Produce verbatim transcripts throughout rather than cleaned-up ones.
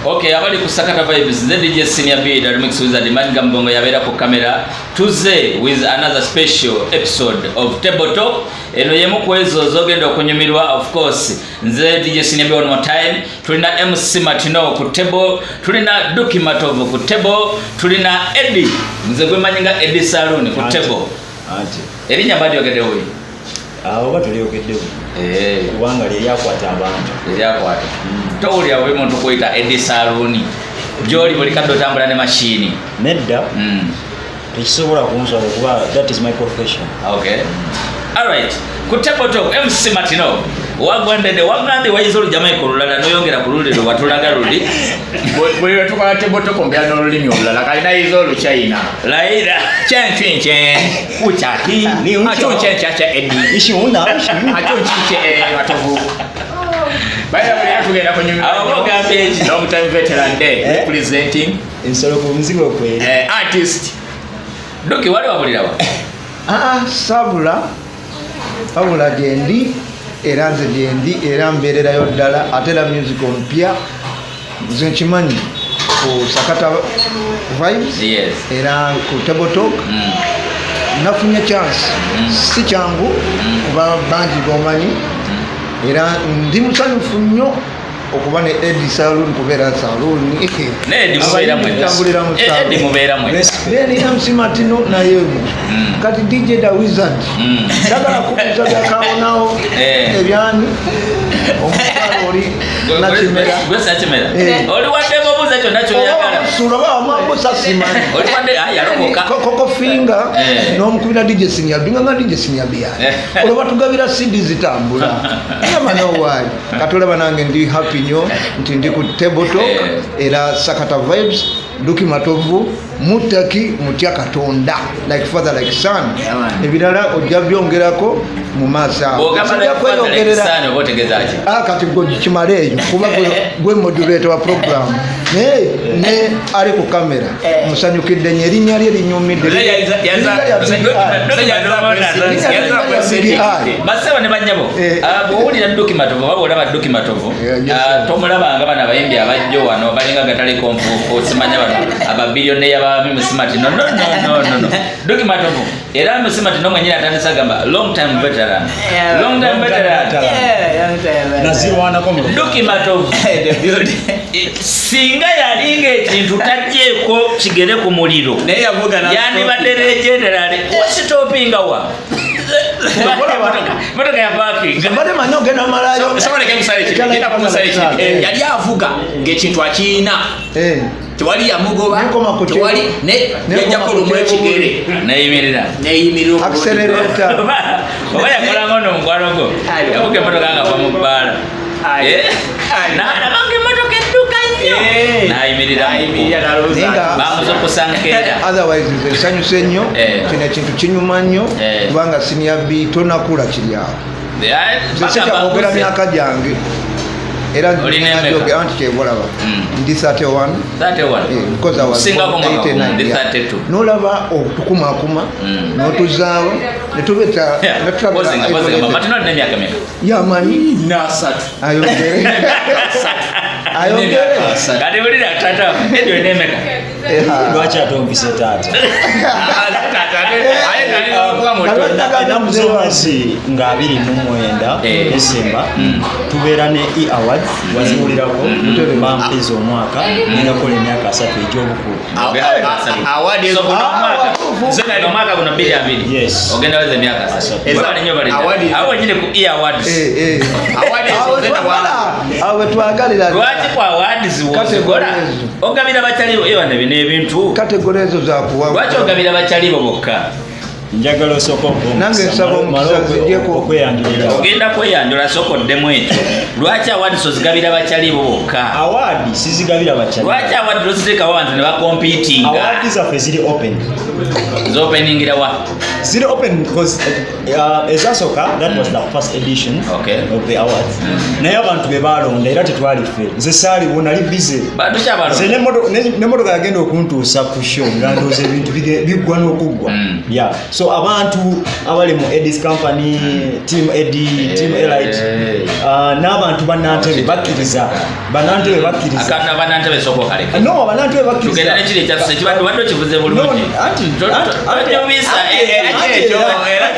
Okay, abali kusakata vibes the D J Senior B the remix wizard Manga Mbongo yabera ku camera tuze with another special episode of Table Talk. Eno yemu kwezo zogenda okunyumirwa of course nze D J Senior B one more time. Tulina M C Martino ku table, tulina Duki Matovu ku table, tulina Eddie nze gwe manyinga Eddie Saloon ku table. Ati Erinya badi yogedewe. Ah oba tuli yogedewe. Eh kubanga lye yakwata abantu. Lye yakwata. Tawuli awe muntu kuita Eddie Saloon. Joli buli kaddo tambula ne machine. Nedda. Mm. Tekisobola kunsala kuba that is my profession. Okay. All right. Ku table talk M C Martino. Wagwandede wagande wayizolo Jamaica olulala noyongera ku lulilo watulaga luli. Bwe tukola table talk mbya n'olulimi olulala kalina yizolo China. Laira chen chen chen uchaki ni acho chen chen chen edi. Ishuna Acho chen chen watovu. Baya bwe tugenda ku nyumba. Awo gambage long time veteran day eh? Representing insolo ku mzigo kweli. Eh artist. Doki wale wabulirawa. Ah sabula. Fabula gendi era nze gendi era mbererayo ddala atela music ompya nze nkimanyi ku sakata vibes Yes. era ku table talk Mm. nafunye chance Mm. si changu kuba bangi gomanyi era ndi musanyufu nnyo okuba ne Eddie Saloon kubeera Saloon Ne Eddie mubeera mwe. tambulira mu Eddie mubeera mwe. then M C Martino naye kati D J the Wizard Mm. sagala kubuza byakawonawo Eh. ebyani omukalo oli nakimera Gwe sakimera. Eh. Oli wadde bobuza kyo nacho yagala. suraba mambo sasimani Oli wadde aya lokoka. koko finger Eh. n'omukubira D J Senior binga nga D J Senior bya olaba tugabira C D zitambula kama no why katolaba nange ndi happy nyo nti ndi ku table talk era sakata vibes Duki Matovu mutaki mutya katonda like father like son ebirala ojja byongerako mu masa Sana botegezaje. ah kati go kimaleyo kuba gwe moderator wa program ne ne ali ku kamera musanyukidde nyerinya lye linyumidde Basaba ne banyabo. Bw'owulira Duki Matovu baba olaba Duki Matovu. Tomulaba nga bana bayimbi abajjo wano balinga gatali konfuufu simanya bano ababilione yaba Mimsimati no no no no no Duki Matovu era Mimsimati no mwenye atandisa gamba long time veteran long time veteran yeah young time nazirwana ko Duki Matovu the build singa yalinga ekintu tajjeko kigere ku muliro naye yavuga na yani badere general wasitopinga wa motoka ya parking Mbale manyo gena malayo someone can say it ina ko say it yali avuga ngekintu akina eh twali yamugoba twali ne yajja ko lumwe kigere nayimirira nayimirira accelerator oba yakola ngono mugwalo go yavuga motoka nga kwa mubala eh na bange motoka eduka nnyo nayimirira nayimirira naluza bamuzo kusankera otherwise nze sanyuse nnyo kino ekintu kinyuma nnyo kubanga Senior B tonakula kiri awo nze myaka gyange era njoge anti kyebolaba ndi thirty-one because I was eighty-nine nolaba okukumakuma notuzaawo netubeta yamanyi nasatu ayongere ayongere kati buli tata edo enemeka lwachi atompise tata namuzoasi nga abiri mu mwenda December tubeera ne E Award waziwulirako bampeza omwaka ninakola emyaka asatu egy'obukulu award ezo zena no mwaka kuna mbili abiri yes ogenda weze emyaka asatu bali nyo bali awo nyine ku E Awards eh eh award ezo zena wala awe twagalira lwaki kwa awards wozigora ogabira bachali ewa ne bine ebintu kategori ezo za kuwa lwaki ogabira bachali bokka njagala soko nange nsaba omusazi jeko okweyanjulira ogenda kweyanjula soko ddemu ekyo lwaki awards ozigabira bachali bokka award sizigabira bachali lwaki awards roziteeka abantu ne bakompitinga award zaffe ziri open zopeningira wa still open because uh, Ezasoka, that was the first edition okay. of the awards. Naye abantu be balonda era tetwali ffe. Nze saali wonali busy. Bantu kya Nze ne motoka yagenda okuntuusa ku show nga ndooza ebintu biggwa n'okuggwa. Yeah. So abantu abali mu Edis company, team Eddie, team Elite, uh, n'abantu bannantebe bakkiriza. Bannantebe bakkiriza. Akana bannantebe soko kale. No, bannantebe bakkiriza. Tugenda ne kiri ekya sekibadde wadde kivuze bulungi. Anti anti obisa ekyo era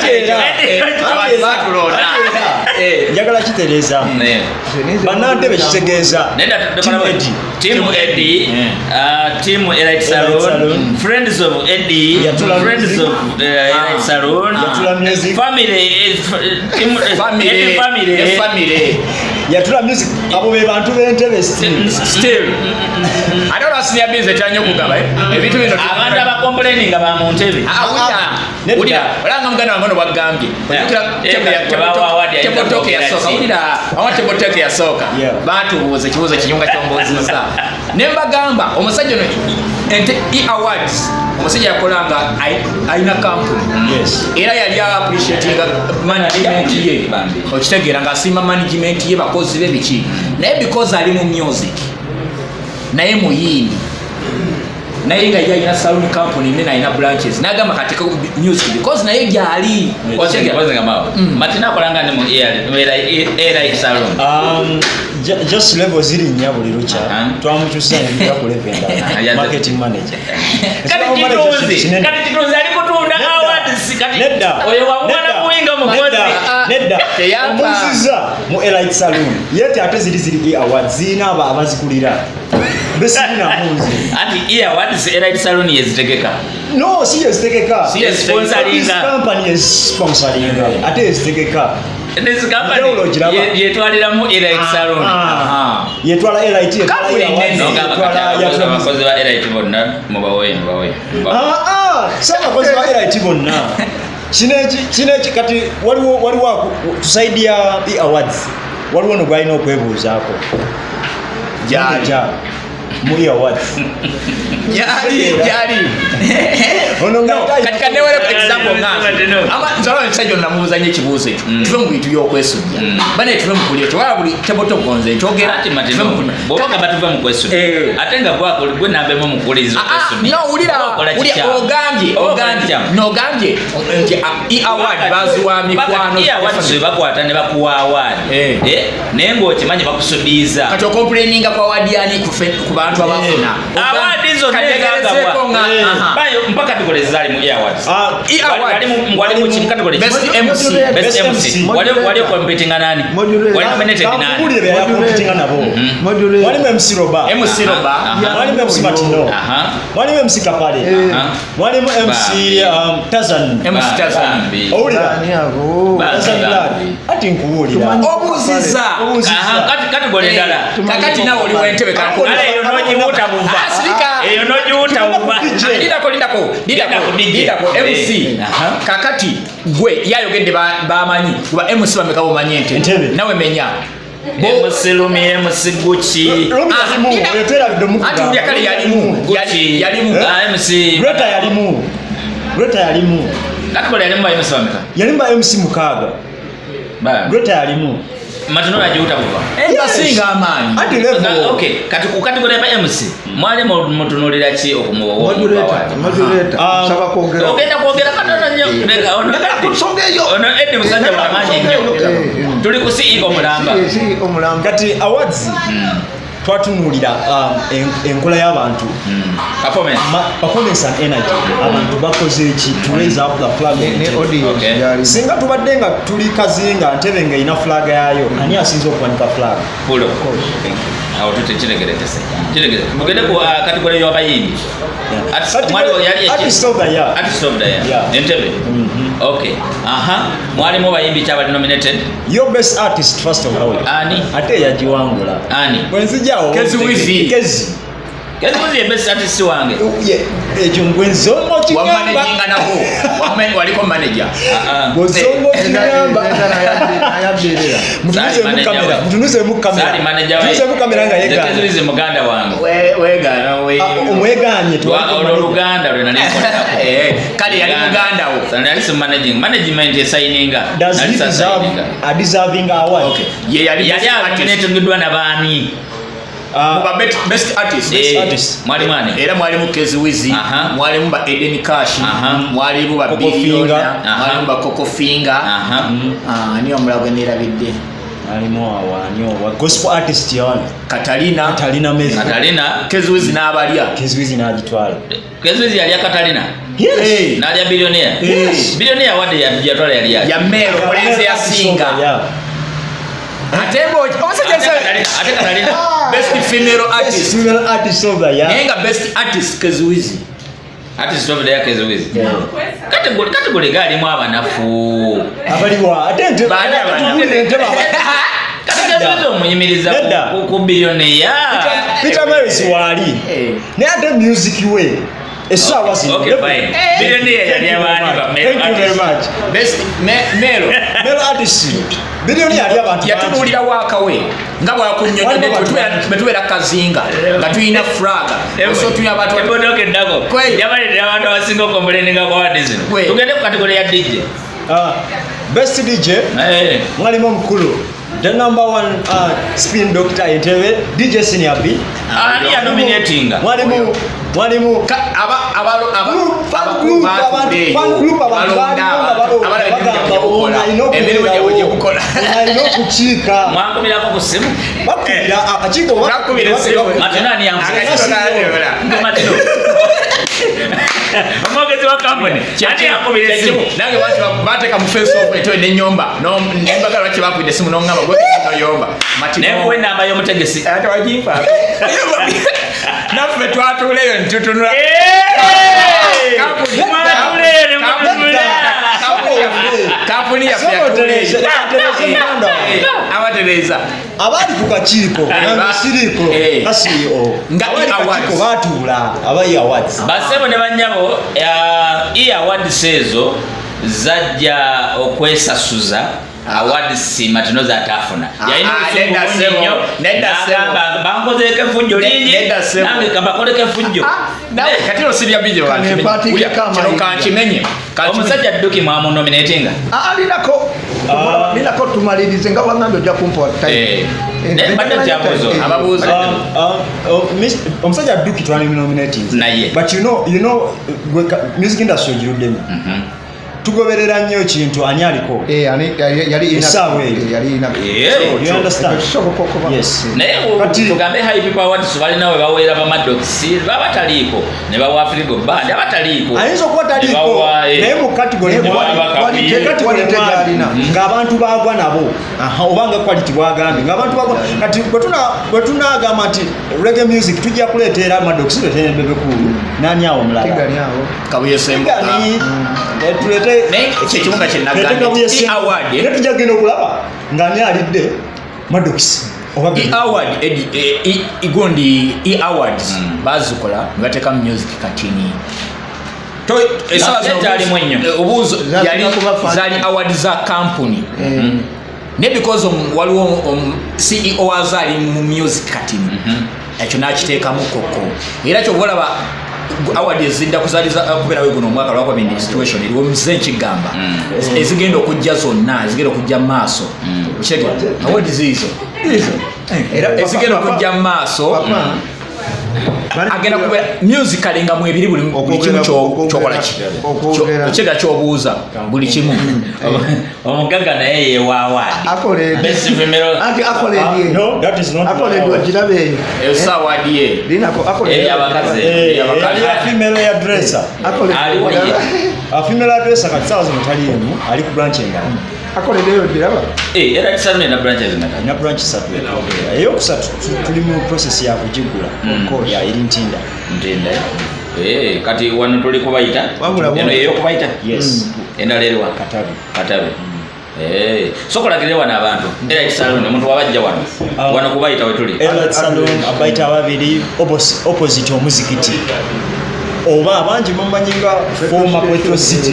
ekyo batulonda. Njagala kitereeza. Bannantebe kitegeeza. Team Eddie, uh, Team Elite Salon, Friends of Eddie, Friends of uh, Elite Salon, Family, Team Family, Family, Family. Yatula music abo be bantu b'entebe still. Still. I don't know senior business chanyo kugaba eh. Ebitu bino abantu aba complaining aba mu ntebe. Ah, ulira. Olanga muganda wangono bagambye. Ulira tebo ya tebo toke ya soka. Ulira awa tebo toke ya soka. Bantu buze kibuzo kinyunga kyombozi nsa. Nemba gamba omusajja no ente e awards. Omusajja yakolanga aina company. Yes. Era yali appreciating management ye. Okitegeera nga asima management ye bakozi be biki. Naye because ali mu music. Naye muyimbi. Naye nga yalina salon company ne naina branches. Nagamba katika music because naye gyali. Okitegeera baze ngamba. Matina akolanga ne mu era era salon. Um just level ziri nya buli lucha twamukyusa ngira ku level endala marketing manager kati kituzi kati kituzi ali kutunda awards kati oyo wamwana kuinga mukozi nedda omuziza mu Elite Salon yete ate ziri ziri awards zina aba abazikulira besina munzi ati e awards Elite Salon yezitegeka no si yezitegeka si sponsoring company is sponsoring ate yezitegeka this company yetwalira mu Elite Salon aha yetwala Elite yetwala abakozi ba Elite bonna mubawoye mubawoye ah ah sama abakozi ba Elite bonna kinechi kinechi kati waliwo waliwo tusaidia the awards waliwo no gwalina okwebuuzaako jaja mu awards yali yali ono no katika newele example nganga ama nzalo nsajjo namubuza nye kibuzo ekyo tuve mu bintu by'okwesujja bane tuve mu kulyo twala buli teboto gonze kyogera ati matino boka batuve mu kwesujja ate nga gwako gwe nambe mu mukulizo kwesujja no ulira uli ogambye ogambye no gambye nti e award bazuwa mikwano e award bakwata ne bakuwa award eh nengo okimanyi bakusubiza kati complaininga kwa award yani ku bantu abafuna award izo neganga bayo mpaka tukolezali mu awards ah e award wali mu chimkategori best M C best M C wali wali competing nani wali nominated nani wali ya competing nabo wali M C Roba M C Roba wali M C Matino aha wali M C Kapale wali M C Tazan M C Tazan olira ati nkuwulira obuziza aha kati kategori ndala kakati nawo oli wentebe kakole eyo nojimuta buva eyo nojimuta buva ndidako ndidako ndidako ndidako M C kakati gwe yayogedde bamanyi kuba M C bamekabo manyente nawe menya M C Lumi M C Gucci yotera bidomu ati ndi akali yalimu yali yalimu M C Greta yalimu Greta yalimu kakole yalimu M C bameka yalimu M C mukaga ba Greta yalimu matino yajuta buva enda singa amani ati level okay kati ku kategori ya M C mwali mutunulira ki okumuwo modulator modulator saba kuongera ogenda kuongera katana nyo ndeka ono kusongeyo ono edi musanja bamanyi nyo tuli ku C E O mulamba C E O mulamba kati awards twatunulira enkola y'abantu performance performance and energy abantu bakoze eki to raise up the flag ne audience singa tubadde nga tuli kazinga ntebe nga ina flag yayo ani asinza okuwanika flag full of course awo tutekiregeretese kiregere mugende ku kategori y'abayimbi artist of the year artist of the year entebe okay aha mwali mu bayimbi cyabali nominated your best artist first of all ani ate yajiwangula ani wenzijao kezi wizi kezi Kezi Wizi best artist wange. Ekyo ngwenzomo kinyamba. Wamanejinga nako. Wame waliko manager. Ah. Bozongo kinyamba. Ayabirira. Mutunuze mu kamera. Mutunuze mu kamera. Sali manager we. Mutunuze mu kamera nga yega. Kezi Wizi muganda wange. We wega no we. Omweganye tu. Wa Luganda lwe nali. Eh, kali yali muganda wo. Sali nali su managing. Management ya signinga. Does he deserve a deserving award? Okay. Ye yali Yali akinetungidwa na bani. Muba best, best artist. Best Eh, artist. Mwalimu ani. Era mwalimu Kezi Wizi, Aha. mwalimu ba Eden Cash, Aha. mwalimu ba Coco Billion, Finger. mwalimu ba Coco Finger. Aha. Ah, niyo mulago nirabidde. Alimo awanyo wa gospel artist yone. Katalina, Katalina Mezi. Katalina. Kezi Wizi n'abalya. Kezi Wizi n'agitwala. Kezi Wizi yali ya Katalina. Yes. Eh, Nali ya billionaire. Yes. Billionaire wade ya jatwala yali ya. ya Mero Mulenzi ya Singa. Yeah. Atembo, omusajja Ate Katalina. Ate Katalina. best female artist. Female artist of the year. Nenga best artist Kezi Wizi. Artist of the year Kezi Wizi. Yeah. Kategori kategori gali mu abanafu. Abaliwa atente Baani abanafu. Kategori omuyimiriza Nedda. ku- ku billionaire. Peter Maris wali. Eh. Ne ate music we. Esawa si. Okay fine. Billionaire yali abani ba Thank you very much. Best me- Mero. Male artist. Billionaire yali abantu. Yatubuulira waakawe nga bwakunnyonnyodde betubeera kazinga nga tulina flaga oso tulina abantu Ebodoke ndako. Kweli. Yabalira abantu abasinga okomboleninga kwa wadi zino. Kweli. Tugende ku kategori ya D J. Uh, best D J. Eh. Mwalimu mkulu. The number one uh, spin doctor Entebbe, D J Senior B. Ani ya nominating. Mwalimu mwalimu Ka- aba- abalo- aba- Fan aba- group, ba- abantu- eh, fan group abantu balonda balonda abantu, balo- abala emirimu bagamba gye bukola, olina emirimu gye okubeerawo, bwe bukola. olina okukiika Mwankumira ku simu. bakubira akakiiko Bakubira esimu. Matinani ya mzee. Akakito n'alebera. Matino. Omwogezi wa kampuni. Ati yakubira esimu. nange bati bateeka mu face off eto n'ennyumba No- nembagala lwaki bakubidde esimu n'oŋŋamba gwe noyomba Nekuwa enamba y'omutegesi. ate wagimpa naffe twatuuleyo nitutunula Kampuni- Mwatuuleyo ne mutunula. kampuni yaffe Somo yatuuleyo tereza- tereza muganda wange. abatereza abali ku kakiiko ba- namisiriiko eh. ka C E O Nga abali ku awards. kakiiko batuula abayi awards Basebo ne banyabo ya awards ezo zajja okwesasuza awards matino za tafuna. Yalina Ah, nedda usungu sebo, nnyo. nedda sebo. N'agamba bankozeko effujjo lingi. Nedda sebo. Nange kabakoleko effujjo. nawe kati osibya bijo Kanepatika kama kino hivi. kankimenye Omusajja Duki mwamunominatinga. alinako linako tumalirize nga wangambye ojja kumpa Eh. Naye mbadde kyabuuzo. ababuuza Um, um, uh, Miss- omusajja Duki twalinominating Naye. but you know, you know gwe ka- music industry ogiruddemu Mhm. tugoberera nnyo kintu ani aliko Essaawa eyo. You understand? Yes. Naye Kati- tugambe high people awards balina we baweera ba Maddox baba bataliiko ne bawa Afrigo band abataliiko. ayinza okuba Ne taliko bawa, eh, naye mu category ne bawa mwali- bakabi. te category Quality mwali, gy'alina. ng'abantu bagwa nabo aha obanga quality bwagambye ng'abantu bagwa kati bwe tuna- bwe tunagamba nti reggae music tujja kuleetera Maddox tuleetere Bebe Cool nani awo mulala kabuye sembo Gani, eh, tulete naye kyekibuga kyenagambye i award ne tujja genda okulaba ng'ani alidde Maddox oba i Bebe. award edi eh, i- igondi i awards bazikola ne bateeka mu music katini To- esawa zino kyalimu ennyo. eh, obuuzo Zaali yali kuba fan- zaali award za company ne because om- waliwo om- C E O azaali mu music katini ekyo nakiteekamu koko era kyoba olaba award ezidda kuzaliza kubeerawo guno omwaka lwakwa bindi situation eriwo muze nkigamba ezigenda okujja zonna ezigenda okujja mu maaso okirege award ziizo ezigenda okujja mu maaso agenda kubeera musical nga mu ebiri buli buli kimu kyo- kyokola ki okirega kyobuuza buli kimu Omugaga naye yewaawadi. Best female. No, that is not akoledwa girabe eyo eyo saawadi ye Eri abakazi. Eh, Eri abakazi. yali ya female hairdresser. Aliwo ye. A female hairdresser kati saawa zino tali emu ali ku branch endala akoleddeyo biraba Eh, era tisanu na branches zimeka. alina branch ssatu eyokusatu tu- tuli mu process ya kugigula ya eri ntinda Ntinda. Eh, kati wano tuli kubayita. Wabula Eno wabula. eyo kubayita. yes Endala eriwa. katabi Katabe. Eh, sokolagire wana abantu. Elite Salon omuntu wabajja wano. Wano kubayita wetuli. Elite Salon abayita babiri opposite omuzikiti. Oba abangi mumanyinga former Petro City.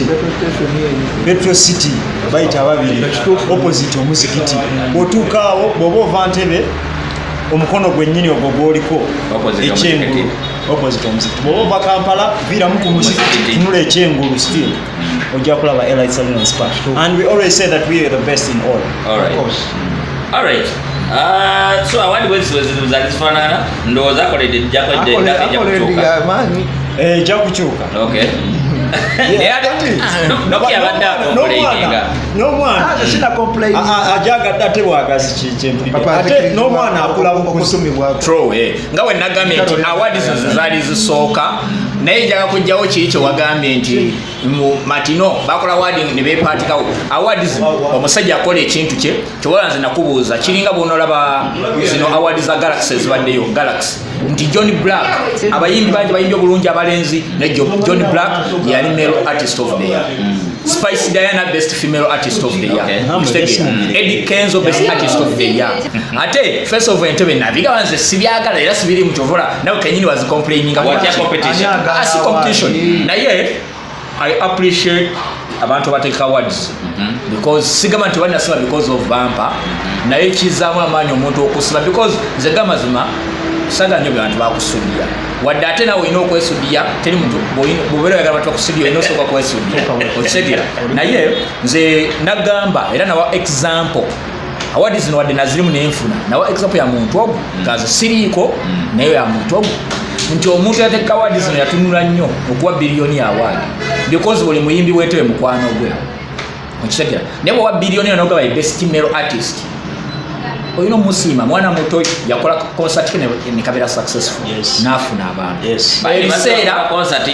Petro City bayita babiri opposite omuzikiti. Botuukaawo bobo vantebe omukono gwennyini ogwo gwoliko ekyengulu opposite omuzikiti. Bobo Kampala vira mu muzikiti tunula ekyengulu still. Ojja kulaba Elite Salon and Spa. And we always say that we are the best in all. All right. Of course. Mm. All right. Uh, so awadi wezi wezi zalifanana ndowooza akoledde jakoledde akoledde mani eh jakuchuka. Okay. Yeah, no kia banda complaining. No mwana sina complain. Ajaga date bwagazi kichempi. Ate no mwana akula kusumi bwa. True eh. Ngawe nagambye nti awards zizali zisooka naye jaga kujjawo kicho wagambye nti matino bakola awarding ne bepatika awards omusajja akola ekintu kye kyolanze nakubuuza kiringa bonolaba zino awards za Galaxy zibaddeyo Galaxy nti John Black abayimbi bangi bayimbi obulungi abalenzi ne John Black yali male artist of the year. Spice Diana best female artist of the year. Okay. Eddie Kenzo best artist of the year. Ate first of Entebbe nabiga banze sibyagala era sibiri mutovola nawe kenyini was complaining about the competition. As competition. Na ye I appreciate abantu bateka awards mm-hmm. because sigama nti wanda sima because of bumper na ye kizamu amanyi omuntu okusima because ze gama zima saga nyo bantu bakusudia wadde ate nawe ino okwesudia teri muntu bobero yagala bantu bakusudia ino soka kwesudia okisegira naye nze nagamba era nawa example awards zino wadde nazirimu nenfuna nawa example ya muntu ogu ngaze siriiko naye ya muntu ogu nti omuntu yateka awards zino yatunula nnyo okuwa biliyoni award because buli muyimbi wetewe mukwano gwe okisegira naye wa biliyoni n'oga by best male artist oyino musima mwana muto yakola concert kene nikabera successful yes. nafuna abantu yes. But said concert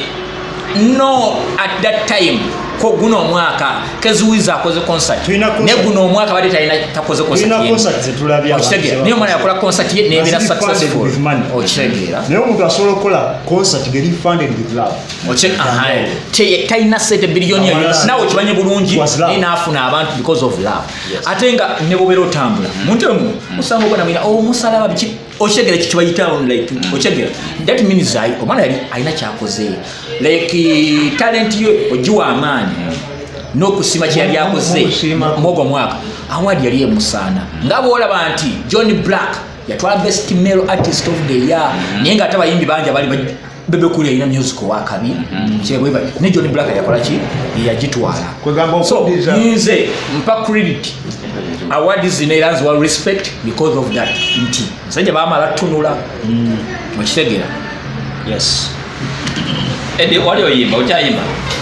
no at that time ko guno omwaka kezuwiza akoze concert ne guno omwaka bali talina takoze concert ina concert zetulabya okitegera niyo mwana yakola concert ye nebera successful okitegera niyo omuntu asobola okukola concert geri funded with love okitegera aha te talina sete billion yo nawe kibanye bulungi ina afuna abantu because of love yes. Atenga ne bobero otambula muntu omu musango bwana mina o musalaba biki okitegera kichwa yitawo like okitegera that means I omwana yali aina kyakoze like talent yo ojiwa amani no kusima kyali yakoze mogo mwaka award yali emusana ngabo olaba nti John Black yatwala best male artist of the year ninga ataba yimbi banja bali bebe kule ina musical wakabi kyebwe ba ne John Black yakola ki yajitwala kwegamba so nze mpa credit awards zineranze wa respect because of that nti nsajja bamala tunula mukitegera yes. Edi wali oyimba ochayimba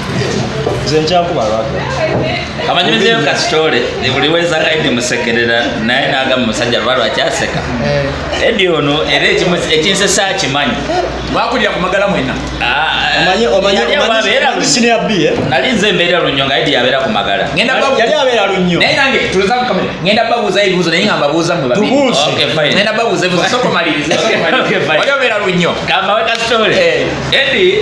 zencha kubalwaka amanyimize ka story ebuliweza kaidi musekerera naye naga musajja lwalo akyaseka Edi ono era ekimu ekinse sachi manyi bakulira kumagala mwena omanye omanye omanye senior B eh nalinze mbere lunyonga Edi yabera kumagala ngenda babu yali abera lunyo naye nange tuliza ku kamera ngenda babu za ibuzo naye ngamba buza mwe babiri okay fine ngenda babu za ibuzo soko malirize soko malirize okay fine wali abera lunyo kama weka story Edi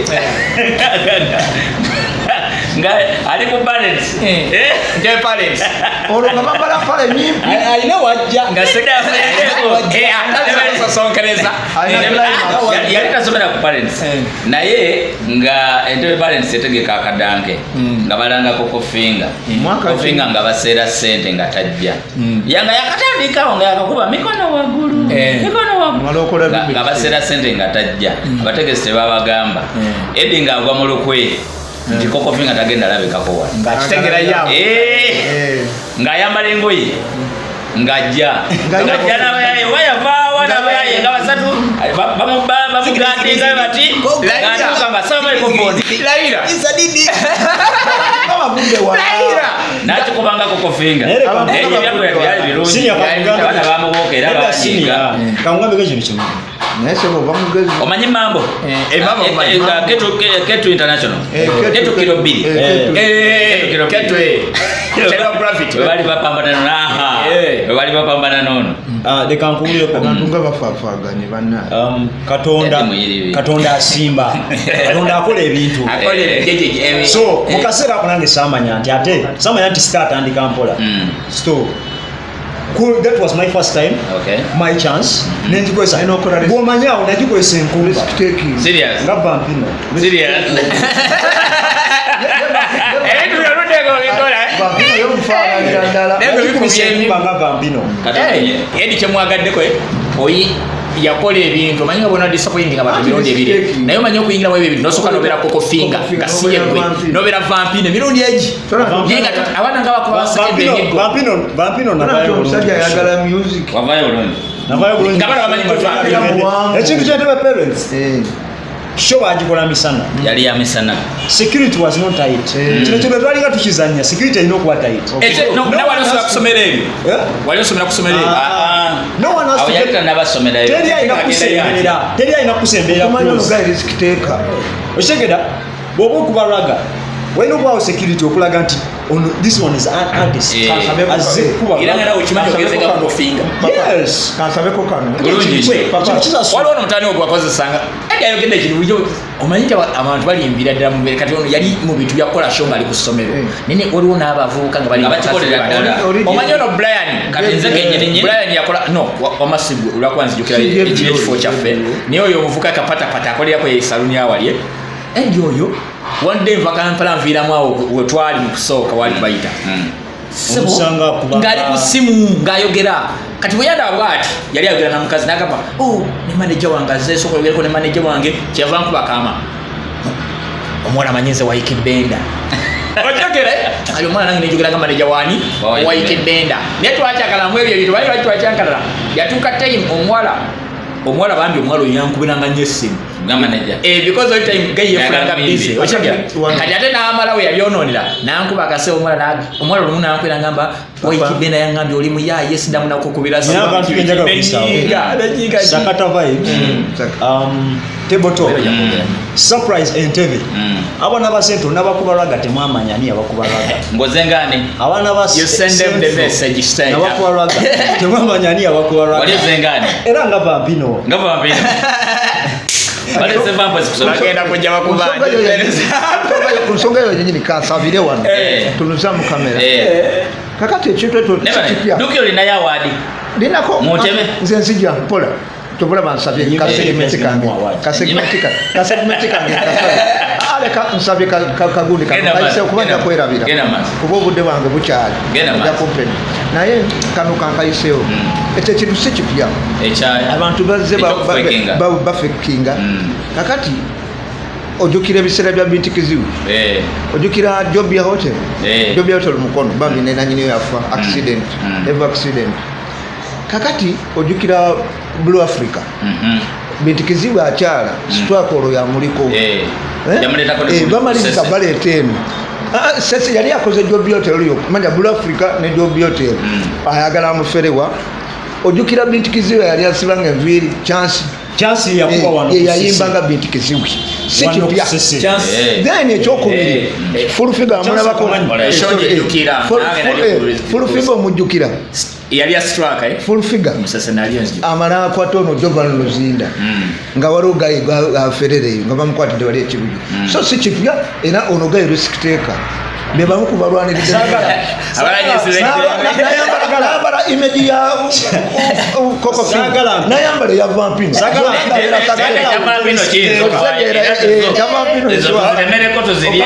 nga ali ku balance eh nje balance oro kama bala pale nyimpi alina wajja nga seda eh atale sosonkereza yali tasomera ku balance naye nga ente balance etegeka akadange nga balanga koko finger mwaka finger nga basera sente nga tajja yanga yakatandika nga yakakuba mikono wagulu mikono wagulu nga basera sente nga tajja abategese babagamba Edi nga agwa mu lukwe ndi koko finga tagenda labekako wa ngakitegera yawo eh ngayambala engoye ngajja ngajja nawe yaye wayava wana baye ngabasatu bamubamba mugandi ngabati ngatuka ngasama ikofoni laira isadidi kama bunde wa laira nacho kubanga koko finga eje byako byali birungi sinya kangamba bana bamubokera basinga kangambe keje kimu nese bo bamugezi omanyi mambo eh mambo ketu ketu international ketu kilo mbili eh ketu eh kelo gravity bali bapambana na aha bali bapambana nono ah de kankulire ko abantu nga bafaafaganye banna um katonda katonda asimba katonda akola ebintu akole jeje so mukasera kunange samanya nti ate samanya nti start and kampola so cool, that was my first time. Okay. My chance. Mm-hmm. Nenji kwesa ino kora resi. Bomanya unaji kwesa nkumba. Serious. Ngaba mpino. Serious. Eh tu yarude ko ngikola. Bampino yo mfana ndala. Nego bikubyeni ngaba mpino. Eh, yedi chemwagadde ko oyi yakola ebintu manyi ngabona disappointing abantu mirundi ebiri naye manyi okuyingira mu ebintu nosoka nobera koko finger kasiye gwe nobera vampine mirundi eji yenga abana ngaba ko vampino vampino vampino na bayo musajja yagala music wavayo bulungi navayo bulungi ngabana bamanyi ko vampino ekintu kyetebe parents eh show agikola misana yali ya misana security was not tight kino kino twali nga tukizanya security ino kwa tight eh no na wali osoma kusomera ebi wali osoma kusomera ebi ah no one has to get na basomera ebi teri ina kusembera teri ina kusembera kumanya no guy risk taker oshegeda bobo kubaraga weno kwa security okulaga nti on this one is an artist as kuba ila ngara uchimanyo kezeka ko finger yes kasabeko kano papa wali ono mutani ogwa koze sanga edi ayo gende kiri bujo omanyita abantu bali imbira dala mu kati ono yali mu bitu bya kola show ngali kusomero nini oli ona abavuka nga bali abachikolera dala omanyo no Brian kati nzeke nyene nyene Brian yakola no wamasibu ula kwanza jukira ekine kifo cha fe niyo yo muvuka kapata pata akola yako ye saluni awali edi oyo one day vakampala mvira mwawo wetwali mukusooka wali bayita omusanga kuba ngali kusimu ngayogera kati buyanda bwati yali ayogera na mukazi nagamba oh ne manager wange azeso ko yeko ne manager wange kyavanku bakama omwana manyeze wa ikibenda otakere ali omwana nange nejogera kama manager wani wa ikibenda netwacha kala mwebyo bitu bali bali twacha kala yatuka time omwala omwala bambi omwalo yankubiranga nyesimu nga manager eh because all time gaye franga busy ochagira kati ate na amala we yabyononera nankuba akase omwala na omwala lumu nankwira ngamba waikibenda yangambi oli mu ya yes damu nakukubira sana abantu kenjaga kusawo sakata vibe um table talk surprise interview abana basento nabakubalaga temwamanya ni abakubalaga ngozengane abana bas you send them the message stay abakubalaga temwamanya ni abakubalaga wali zengane era ngaba mpino ngaba mpino wale se vampa sikusoma bagenda kujja bakubanja kusonga yo nyinyi kasavire wano tunuza mu kamera kakati ekintu eto kipya dukyo lina ya wadi linako muteme nze nsijja mpola tubula bansabye kasegmetika kasegmetika kasegmetika ale ka nsabye kagundi kaise kubanja kwerabira kubo budde bange bukyali ya company naye kanu kankaiseyo ete kintu sikipya ekyaya abantu bazze ba bafekinga kakati ojukira bisera bya bitikizibu eh ojukira job ya hotel eh job ya hotel mukono bambi nena nyine yafa accident ever accident kakati ojukira Blue Africa mhm bitikizibu akyala sitwakoro ya muliko eh yamuleta ko eh bamalika baletenu ah sese yali akoze job ya hotel yo manja Blue Africa ne job ya hotel ayagala muferewa ojukira bitikizibu yali asibanga vili chance chance ya kuba wano ya yimbanga bitikizibu siki pya chance then ekyokumiri full figure amuna bako shoje dukira full figure mujukira yali ya strike eh full figure musase nalions amana kwa tono Jovan Luzinda nga warugayi aferere nga bamkwatide wali ekibuju so siki pya era onogayi risk taker beba mukubalwana lisagala abalanye select nayambala image ya koko sagala nayambala ya vampino sagala ya vampino chizo ya vampino chizo emere koto zili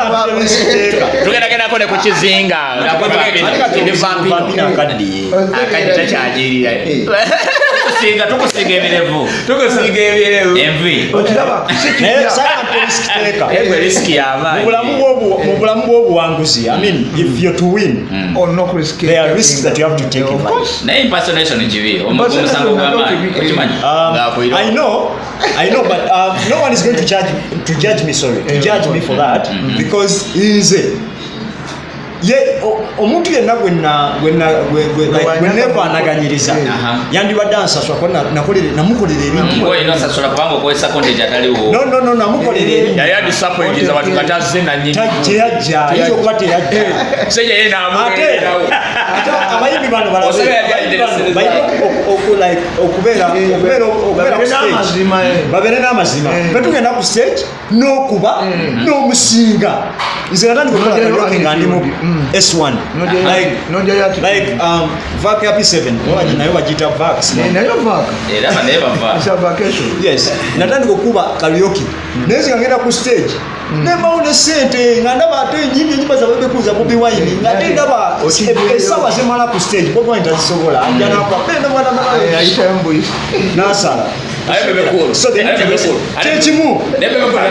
tugenda genda kone kuchizinga ni vampino akadi akadi tachajirira tukusinga tukusinga ebirevu tukusinga ebirevu envi okiraba sagala risk taker ego risk ya abanye mubulamu bwo mubulamu bwo wanguzi I mean if you're to win mm. or no risk there are risks that you have to take of in course na impersonation jivi omusango kwa mani I know I know but um, no one is going to judge to judge me sorry to judge me for that mm-hmm. because he is a ye omuntu yenna gwenna gwenna gwennevo anaganyiriza yandi badansa swa kona nakolere namukolere ebintu ngoye no sasula kubango ko second jataliwo no no no namukolere ebintu ya disappoint za watu kataze na nyinyi taje yaja hiyo kwate yaja seje yena amugerawo ata abayimbi bano bala Osebe yagalide oku like okubera okubera okubera stage babere n'amazima betugenda ku stage n'okuba n'omusinga nze natandi kukola karaoke nga ndi mu S one like like um vac happy seven owanyi nayo bagita vax nayo vac era baneba vac it's a vacation yes natandi kukuba karaoke nezi ngenda ku stage nema une sente nga ndaba ate nyingi nyimba za bebe kuza Bobi Wine nga ndaba esawa zemala ku stage Bobi Wine tazisobola ajana kwa penda mwana mwana ayita yambo na sala ayo bebe cool so the techimu ne bebe cool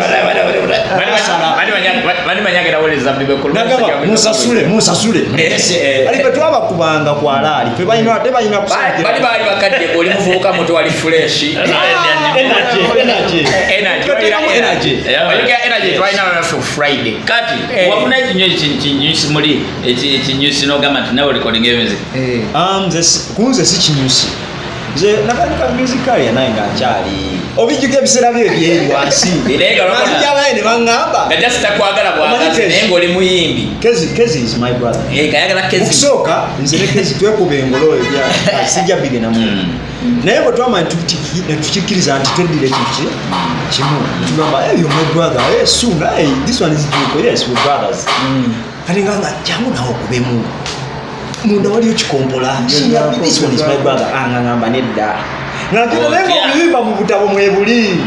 bali manyagera wale za bebe cool nagaba musasule musasule ali petwaba kubanga kwa alali pe bayina te bayina kusaka bali bali bakadde oli muvuka moto wali fresh energy energy energy energy energy right now for Friday kati wafuna ikinyusi kinyusi muri ikinyusi no gama tunawo recording music um this kunze si kinyusi je nakandika musical ya naye ngachali obijuge bisera bye byeri wansi bilega bakijja bayene bangamba nga just takwagala bwagazi nengo oli muyimbi kezi kezi is my brother eh kayagala kezi kusoka nze ne kezi twekube engolo ya sijja bige na mungu naye bwe twama tutiki ne tukikiriza anti tedile kiki kimu tugamba hey you my brother hey soon hey this one is Duko yes we brothers kali nganga jangu nawo kubemu munda wali uchikombola this one is my brother anga ngamba nedda ngakira lengo kulimba mu butabo mwebuli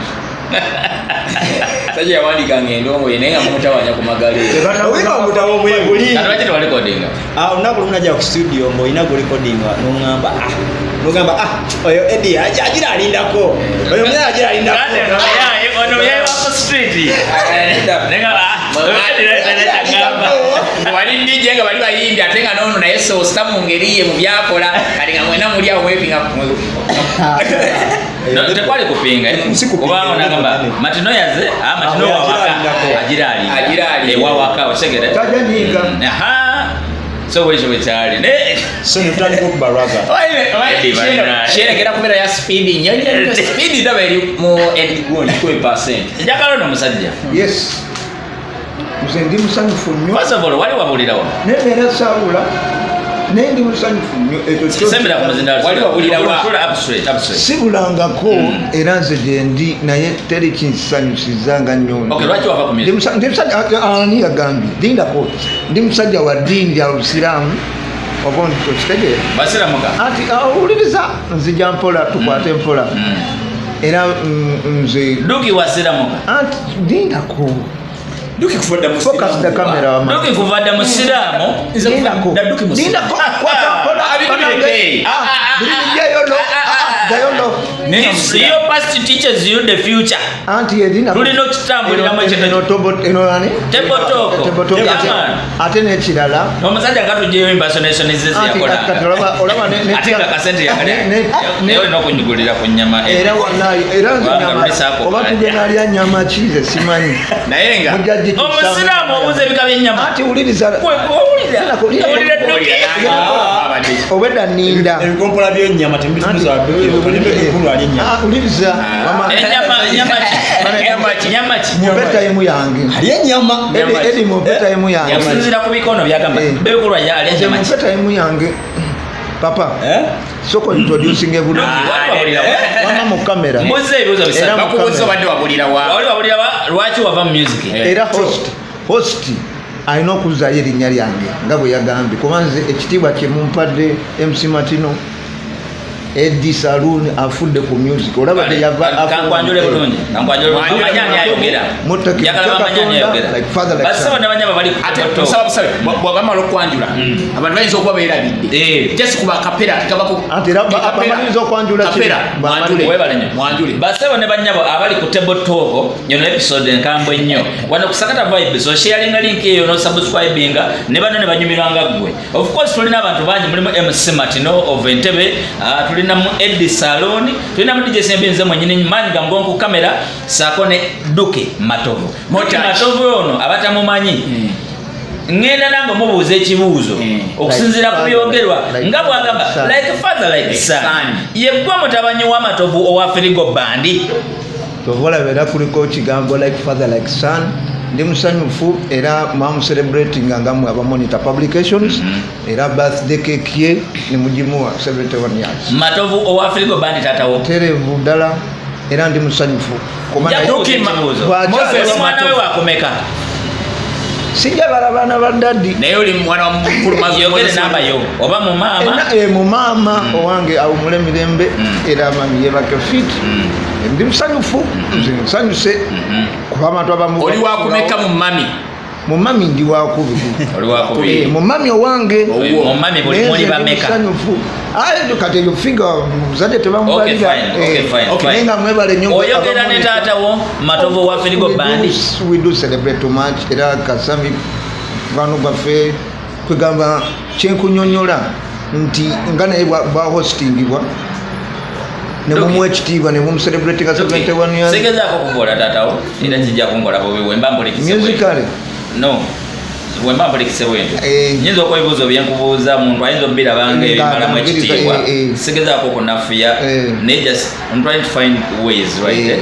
saje yawandi kangendo ngo yenenga mutawanya ku magale wika mutabo mwebuli kana wachito wali recording ah unako lunaja ku studio ngo inago recording no ngamba ah no ngamba ah oyo Eddie ajira alindako oyo mwana ajira alindako ya ono yayi wako street nenga ah wali ndije nga bali bayimbi atenga nono na yeso stamungeriye mu byakola kali nga mwena muri awo wepinga no tekwali kupinga kubanga nagamba matino yaze ah matino wawaka ajirali ajirali e wawaka oshegere tajanyinga aha so weje wetali ne so nutali ko baraga shere kera kumera ya speed nyanya speed daberi mu end goal two percent jakalo no musajja yes musendi musanyifu nnyo first of all wali wabulirawo nebera saula nendi musanyifu nnyo ekyo sembera kumuzinda wali wabulirawo upstraight upstraight sibulangako era nze gyendi naye teri kinsanyusizanga nnyo okay lwaki wava ku ndi musajja ani yagambye dindako ndi musajja wa dini ya Islam obondi tostegere basiramuka ati awuliriza nzija mpola tukwate mpola era nze duki wasiramuka ati dindako duki kufunda musiramu focus the camera wa duki kuvada musiramu dindako duki musiramu dindako kwata mpola abibireke ah bijayo no dayono your past teaches you the future anti edina tuli no kitambulira mu kino no tobo eno nani tebo toko tebo toko ate ne kirala no musajja katuje impersonation izezi yakola olaba olaba ne atinga kasente yakale ne no kunyugulira ku nyama era wallahi era nyama oba tuje nalya nyama chize simanyi nayenga omusiramu obuze bikabe nyama ati uliriza ulira ulira duki obeda ninda ebikompola byo nyama tembituza ah uliriza mama nyama nyama nyama nyama mubeta yemu yange ali nyama edi edi mubeta yemu yange yafunzira ku bikono byagamba bebikolwa ya ali nyama mubeta yemu yange papa eh soko introducing ebudu mama mu kamera muze ebizo bisaba bakubuzo badde wabulira wa wali wabulira lwaki wava music era host host ayina okuza erinnya lyange nga bwe yagambye kubanze ekitiibwa kye mumpadde M C Matino Eddie Saloon afudde ku music olaba de yava akwanjule bulungi akwanjule manyanya ayogera yakala manyanya ayogera like father like basa bana banyaba bali ate tusaba tusaba bwagamba lokwanjula abantu bayinza okuba beerabidde eh just kuba kapera kabako ate abamanyiza okwanjula kapera mwanjule webalenye mwanjule basa bana banyaba abali ku table talk nyono episode nkambwe nnyo wano kusakata vibe so sharing link eyo no subscribinga ne bano ne banyumiranga gwe of course tulina abantu bangi mulimu M C Matino of Entebbe tulina mu Eddie Saloon tulina mu D J Sembenze mwenyini manga ngonku kamera sakone Duke Matovu Duke Matovu ono abatamumanyi ngenda nango mubuuza ekibuuzo okusinzira ku byogerwa nga bwagamba like father like son yegwa mutabanyi wa Matovu owa Firigo Bandi tovola bera kuliko kigambo like father like son ndi musanyufu era mamu celebrating nga mwe aba Monitor Publications era birthday cake ye ni mujimuwa seventy-one years. Matovu owafirigo bandi tatawo terevu dala era ndi musanyufu komana yoki mabuzo Moses mwana we wakomeka sija barabana badadi naye oli mwana wa mukulu mazo yogere namba yo oba mu mama e mu mama owange au mulemirembe era mami yebake fit ndi musanyufu musanyuse kuba abantu abamu oli wakomeka mu mami mu mami ndi wakubiri oli wakubiri mu mami owange mu mami boli moli bameka musanyufu ayo kate yo finger zade tebamu okay fine okay fine okay nga mwebale nyongo oyogera ne tata wo Matovu wa Firigo bandi we do celebrate too much era kasami vano bafe kwegamba chenkunyonyola nti ngana ba hosting bwa ne mu ekitiibwa ne mu celebrate ka seventy-one years segeza ko kubola tata wo ina kijja kungola bo wemba mbole kise musically no wemba mbole kise wendo nyizo ko ibuzo byenkubuza muntu ayinzo mbira bange mara mu ekitiibwa segeza ko kunafia ne just I'm trying to find ways right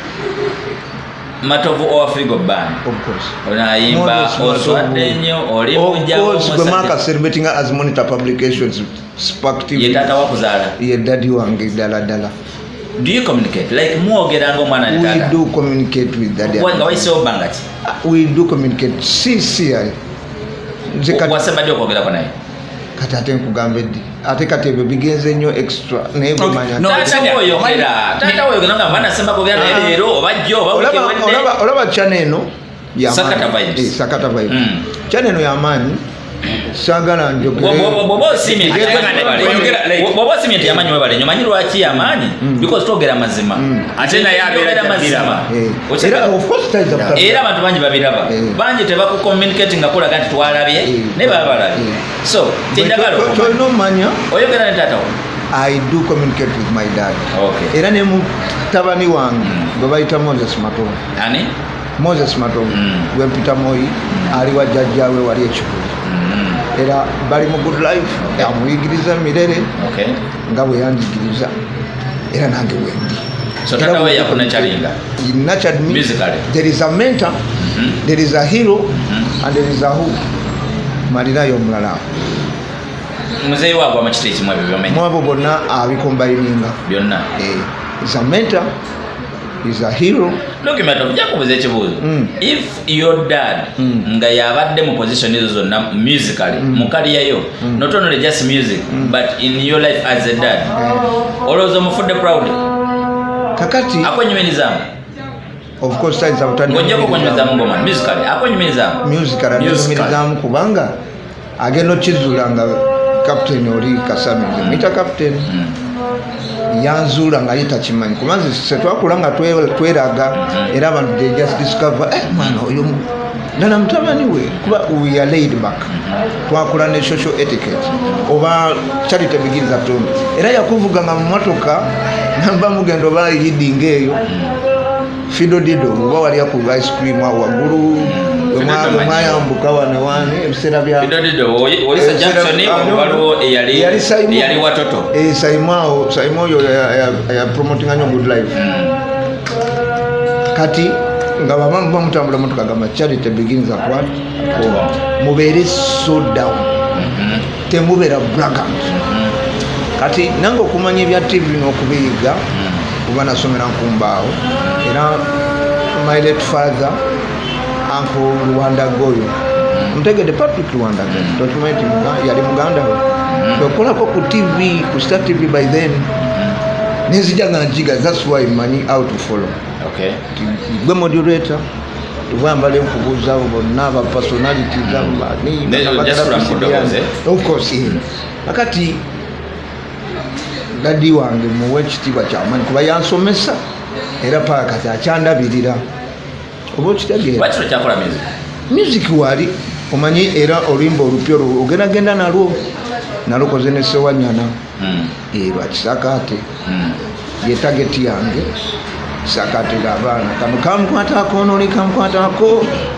Matovu or Firigo band of course onaimba oswadenyo oli munja of course bemaka celebrating as Monitor Publications spactive ye tata wakuzala ye daddy wange dala dala. Do you communicate like muogera ngo mwana ni tata? We do communicate with daddy. Wanga waise obangati we do communicate sincerely nzeka wasema ndio kuogera kwa naye kati ate nkugambe di ate kati ebe bigenze nnyo extra naye bumanya no tata woyo era tata woyo nga bana sema ko gana lero obajjo obawike wende olaba olaba channel eno ya Sakata Vibes eh Sakata Vibes mm. channel eno ya mani sagala njogere bobo bobo simenti bobo simenti yamanyi webale nyomanyi lwaki yamanyi because togera mazima ate na yabera mazima era of course ties up era abantu banji babiraba banji tebaku communicate nga kula ganti twalabye ne babalabi so tindagalo to no manya oyogera ne tata I do communicate with my dad okay era ne mutabani wange babayita Moses Matovu ani Moses Matovu we Peter Moi ali wa jajjawe wali ekikulu era bali mu good life amuyigiriza mirere okay nga bwe yanjigiriza era nange wendi so tata we yakuna chalinga in nurtured me musically there is a mentor mm-hmm. there is a hero mm-hmm. and there is a who malira yo mulala muzei wagwa machite kimwe byomenya mwabo bonna abikombayininga byonna eh is a mentor is a hero. Look Matovu jakubuze ekibuzo mm. if your dad mm. nga yabadde mu position ezo zonna musically mm. mu career yo mm. not only just music mm. but in your life as a dad mm. olowooza mufudde proud kakati akwenyumirizamu of course ties of tani ngojja kwenyumirizamu ngoma musically akwenyumirizamu musically akwenyumirizamu kubanga agenda okizulanga captain oli Kasami mm. mita captain mm. yanzula nga yita kimanyi kumanzi setwakula nga tweraga era abantu they just discover eh mwana oyo nana mtamani we kuba we are laid back twakula ne social etiquette oba charity begins at home era yakuvuga nga mmotoka namba mugendo ba yidinga eyo fido dido oba wali ku ice cream wa guru mwana maya mbuka wana wani ebisera bya fido dido oyisa Jackson waliwo eyali eyali watoto eh saimao saimo yo ya promoting anyo good life kati nga bamama bamutambula motoka gama charity begins at what mubere so down temubera braggant kati nango kumanya bya T V n'okubiyiga kuba nasomera nkumbaawo era my late father Uncle Rwanda Goyo mtegede Patrick Rwanda Goyo document yali muganda we kola ko ku T V ku Star T V by then nezijanga njiga that's why money how to follow okay gwe moderator tubambale nkubuza bonna ba personality zamba ni of course akati dadi wange muwe kitibwa kyamani kuba yansomesa era paka kyandabirira obo kitegera wachiro kyakola music music wali omanyi era olimbo olupyo ogenda genda nalwo nalokoze ne sewanyana mm. e bakisakate mm. ye target yange sakate abana kano kamkwata kono ni kamkwata ko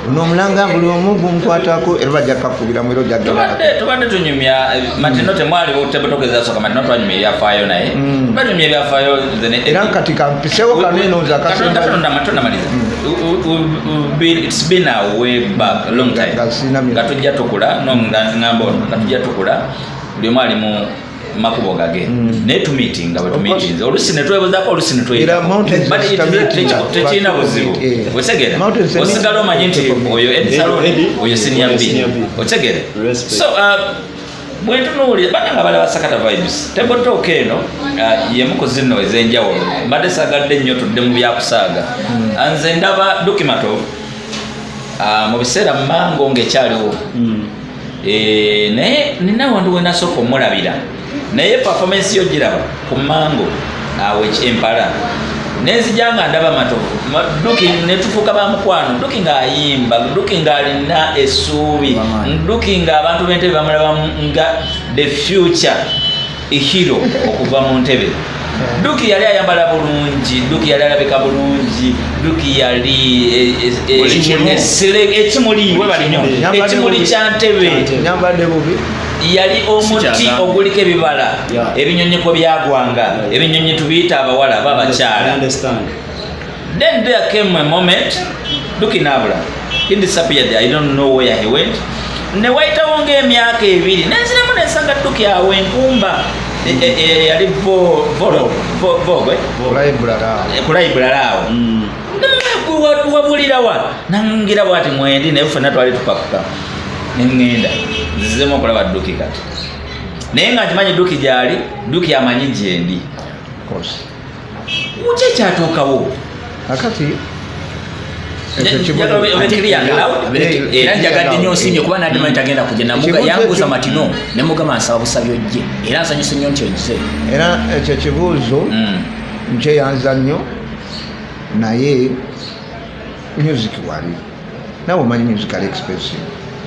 no mulanga buli omu gumkwatako era bajja kakubira mwero jagala tubadde tunyumya matino temwali tebotokeza soka matino twanyumya ebyafaayo naye banyumya ebyafaayo era kati kampisewo kaneno za katonda matona maliza it's been a way back a long time katujja tukula no ngamba katujja tukula buli omu ali mu makubo gage ne tu meeting aba tu meetings olusi ne twebuza ko olusi ne tweyita tekina buzibu osegera osigala omanyi nti oyo Eddie Salon oyo senior B osegera so uh bwentunuli bananga bala basakata vibes Table eno ye mukozi no ezenjawolo mbadde sagadde nnyo tudde mu byakusaaga anze ndaba documato uh mu biseera mango ngekyaliwo eh naye nina wandu wena soko mulabira naye performance yo giraba ku mango awe empala nezijanga ndaba mato duki netufuka ba mukwano duki nga ayimba duki nga alina esubi duki nga abantu bente bamulaba nga the future a hero okuva mu ntebe duki yali ayambala bulungi duki yali alabika bulungi duki yali ekimuli ekimuli kya ntebe nyambadde bubi yali omuti oguliko ebibala ebinyonyeko byagwanga ebinyonyi tubiyita abawala babakyala then there came a moment looking abula he disappeared. I don't know where he went ne waitawo ng'emyaka ebiri nenziramu nensanga duki awe enkumba yali vogwe kulaibulalawo wabulirawa nangira bwati mwendi naye ffenna twali tupakuka nengenda zizemu okulaba duki kati naye nga nkimanyi duki gyali duki amanyi gyendi uki ekyatuukawo akati era njagadde nnyo nsiimye kuba nadde tagenda kujja namuga yanguza matino ne mugamba nsaba busabyo ojje era nsanyusa nnyo nti ogize era ekyo kibuuzo nkyeyanza nnyo naye music wali nawe omanyi musical expensive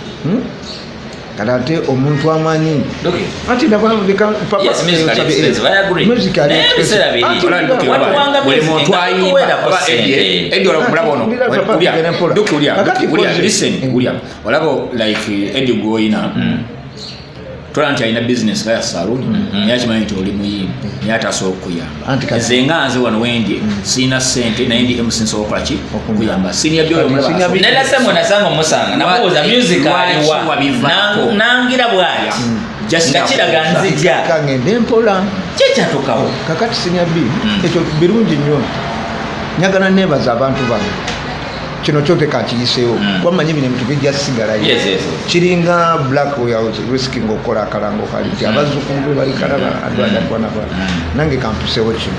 Karate omuntu amanyi ati ndabika papa yes music expensive I agree music expensive buli muntu ayimba aba Eddie Eddie olabulabo ono ulia duki ulia ulia listen ulia olabo like Eddie goina Tolanti alina business ya salon yakimanyi nti oli muyimbi naye atasobola okuyamba nze nga nze wano wendi sina sente naye ndi emusinsa okukola ki okuyamba senior byo nela semwe nasanga omusanga namubuuza music aliwa nangira bwaya nga kiraga nzija kangende mpola kyekyatukawo kakati senior B ekyo birungi nnyo nyagala nebaza abantu bano kino kyote kakiyiseewo kwamanyi bino ebintu bijja sigalayo kiringa black house risking okukola akalango kali ti abazzukulu bali kalaba adwadatwana ba nange kampuseewo kino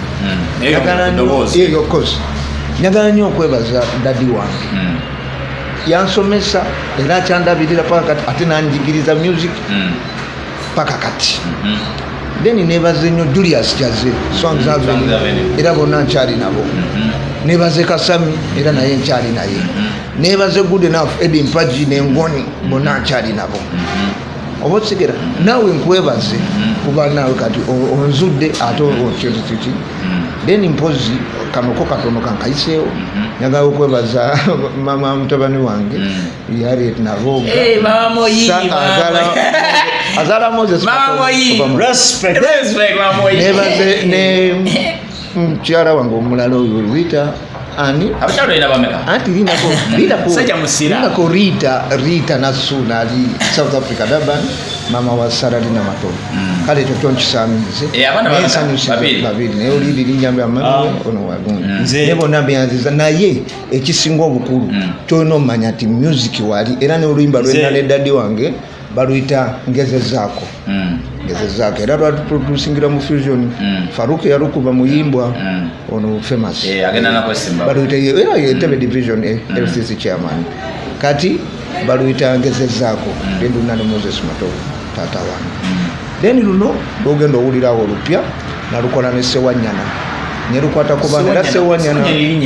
eyo course nyagala nnyo okwebaza dadi wange yansomesa era kyandabirira paka kati ate nanjigiriza music paka kati then nebaze nnyo Julius Chaze Songs Avenue era bonna nkyali nabo nebaze Kasami era naye nkyali naye nebaze Good Enough Eddie Mpaji n'Engoni bonna nkyali nabo obosigera nawe nkwebaze kuba nawe kati onzudde ate okyoti kiki then mpozi kanoko katono kankayiseewo nyagala okwebaza mama mutabani wange Harriet Naroga mama moyima azala Moses mama moyima respect respect mama moyima nebaze ne mkyala wange omulala oyo Rita ani abakyalo ina bameka anti lina ko lina ko sajja musira lina ko Rita Rita Nasuna ali South Africa Durban mama wa Saradina Mato kale to tonchisanze eh abana babiri babiri ne oli linyambe amani ono wagunzi nebo nabyanziza naye ekisinga obukulu tono manya ti music wali era ne oluyimba lwenda ne dadi wange baluita ngeze zako ngeze zako era producingira mu fusion Faruku yarukuba muyimbwa ono famous eh agenda na kwesimba baluita era ye T V division eh L C C chairman kati baluita ngeze zako ndu nane Moses Mato tata wange then luno ogenda owulirawo olupya nalukola ne Sewanyana nyerukwata kubanga Sewanyana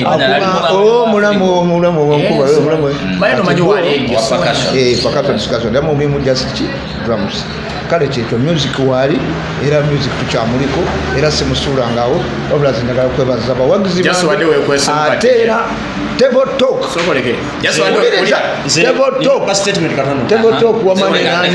oh mulamu mulamu wankuba mulamu bayano manyi wale eh pakata discussion ndamo mimi just drums kale kyekyo music waali era music tukyamuliko era simusuulangawo wabula zinagala kwebaza bawagizi ate era table talk table talk table talk wamanenani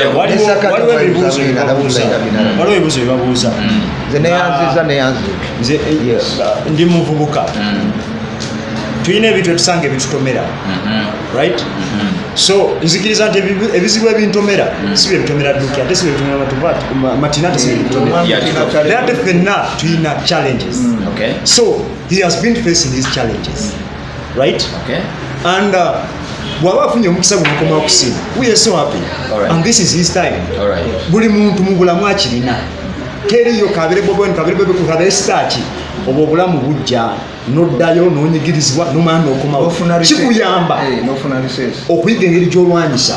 waliwo ebibuuzo byebabuuza nze neyanziza neyanzike ndi muvubuka tulina ebintu etusanga ebitutomera right so nzikiriza nti ebizibu ebintomera si bye bitomera Duke ate si bye bitomera Matina ate si bye bitomera ate ffenna tulina challenges so he has been facing these challenges right and bw'aba afunye omukisa guno okoma okusiima we are so happy and this is his time buli muntu mu bulamu akirina teriyo kabire boboni kabire bebe kukabire sitaki obwo obulamu bujja noddayo nonyigirizibwa nomana okomawo kikuyamba okuyiga engeri gy'olwanyisa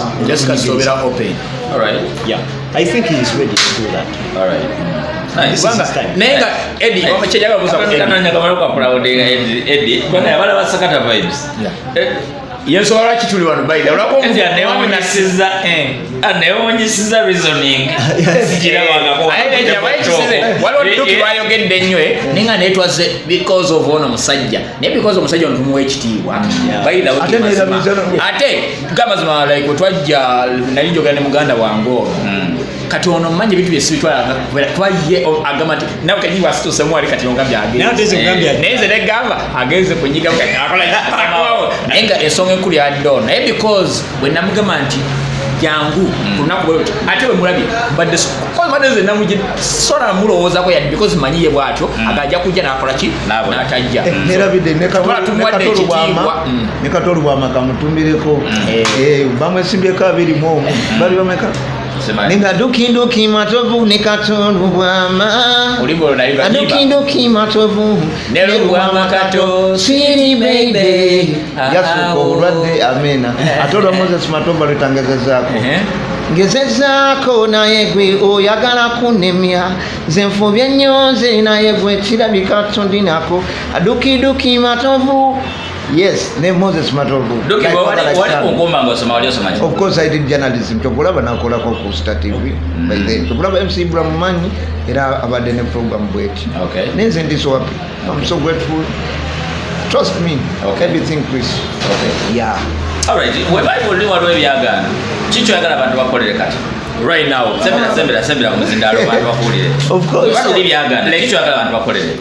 I think he is ready to do that. All right. Nenga Eddie wamechejaga buza kana nyakamara kwa proud Eddie kwa yabala basakata vibes yeso wala kituli wano baida ulako nzi aneonyesiza eh aneonyesiza reasoning sikira wangako aye jamaa ikisize wali Duke bayogedde nywe ninga netwaze because of ono musajja ne because of musajja ontu muwe kitibwa baida ate ate kama zima like twajja nalinjogana ne muganda wango kati ono manje bitu byesi bitwala twaye agamati nawe kaji wasito semwa ali kati ngambya ageze nandeze ngambya neze ne gamba ageze kunyiga akola nenga esonga enkuli ya dona e because when namugamba nti jangu kunaku bwe ate we mulabi but the cause madeze namuje sora mulowooza ko ya because manyiye bwato agaja kujja nakola ki natajja era bide ne katolu bwama ne katolu bwama kamutumbireko eh bamwe simbye kabiri mu bali bameka ninga dukinduki matovu nekatolu bwama ulimbo na iba dukinduki matovu nero bwama kato sweetie baby yasu ko radde amena atola Moses Matomba litangazazako ngezezako naye gwe oyagala kunemya zenfobya nyonze naye gwe kirabika tondinako adukiduki matovu. Yes, name Moses Matovu. Duke like what what ungoma ngosoma wali osoma. Of course I did journalism. Chokolaba nakola ko ku Star T V. By then chokolaba M C Ibrahim Manyi era abade ne program bweti. Okay. Nenze ndi so happy. I'm so grateful. Trust me. Okay. Everything Chris. Okay. Yeah. All right. We might will do what we are chicho yagala bantu bakolere kati. Right now. Sembera sembera sembera kumuzindalo bantu bakolere. Of course. What we are chicho yagala bantu bakolere.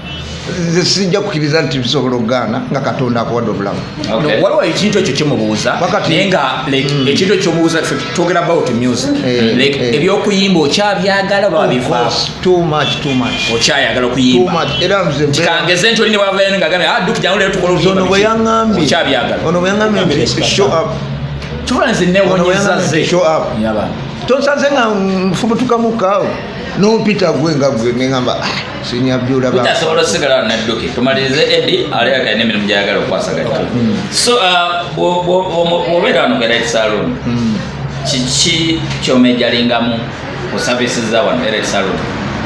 Sijja kukiriza nti bisobola okugana nga Katonda akuwadde obulamu. Waliwo ekintu ekyo kyemubuuza naye nga ekintu ekyomubuuza twogera about music ebyokuyimba okyabyagala oba biva too much too much okyayagala okuyimba era nze kangeze nti olina wavayo nga agambye ah Duke jangu leero tukola oluyimba ono bwe yaŋŋambye okyabyagala ono bwe yaŋŋambye show up kibula nze neewonyeza ze show up tonsanze nga nfubutukamukaawo n'ompita gwe nga gwe neŋŋamba senior builder ba utasobola sigala na Duke tumalirize Eddie aleka ne mirimu gyagala okwasaganya so uh obera wano ga Right Salon chichi kyomejalingamu ku services za wano Right Salon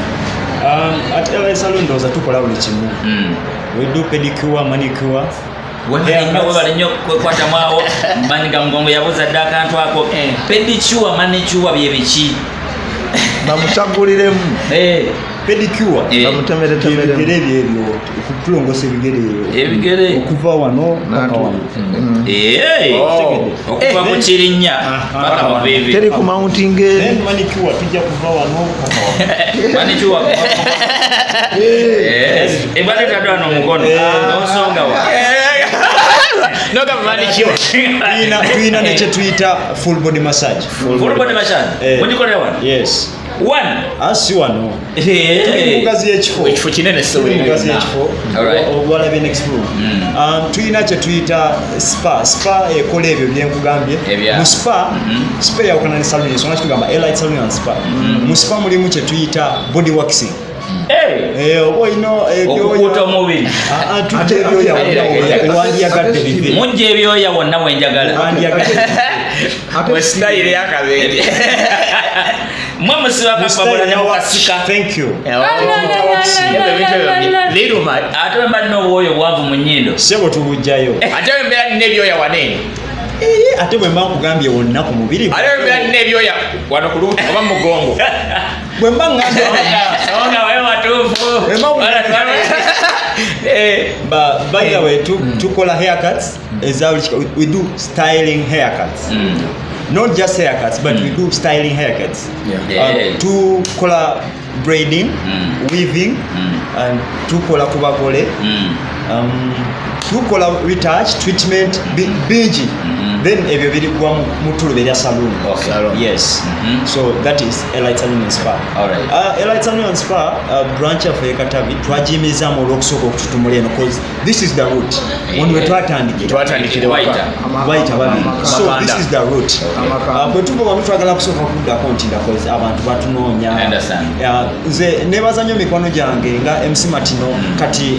um at Right Salon ndoza tukola buli kimu we do pedicure manicure webali nnyo kwata mwawo mbanyiga mugongo yabuza dda akantu ako pedicure manicure bye biki bamusaguliremu eh pedicure bamutemere temere ebigere byebyo okutulongosa ebigere ebigere okuva wano eh okuva mu kirinya paka mu bibi teri ku mounting then manicure tujja kuva wano manicure eh e bali tadwa no mukono nosonga wa no kama manicure ina tuina neche tuita full body massage full body massage mujikole wana yes one asi wano eh mugazi ekifo ekifo kinene so mugazi ekifo alright wala be next room um tuina che tuita spa spa ekola ebyo byenkugambye mu spa spa ya okana salon so nachi tugamba elite salon and spa mu spa mulimu che tuita body waxing eh eh obo ino ebyo okuta omubiri ah ah tute ebyo ya wandi yagadde bibi munje ebyo ya wonna wenjagala wandi yagadde ate style ya kabere mama siwa kapabula nyawo kasika thank you little man ate mba no woyo bwavu mu nnyindo sebo tubujjayo ate mbera nebyo ya wanene eh ate bwe mba nkugambye wonna ku mubiri ale byanne ebyoya wano ku luutu oba mugongo bwe mba ngambye songa wewe watufu wala twale eh ba by the way to to call haircuts is how we do styling haircuts. Not just haircuts, but mm. we do styling haircuts. Yeah. Uh, to color braiding, mm. weaving, mm. and to color kubakole, mm. um, to color retouch, treatment, binging. Mm-hmm. Then every bit one mutulu beria salon. Okay. Salon. Yes. Mm-hmm. So that is Elite Salon and Spa. All right. Uh, Elite Salon and Spa, uh, branch of Ekatavi, twajimiza mu lokusoko kututumuleno because this is the route. When we twatandikira. Twatandikira white. White ababi. So this is the route. Bwe tuva wano twagala kusooka kudda kontinda because abantu batunoonya. I understand. Nze nebaza nnyo mikwano gyange nga M C Matino kati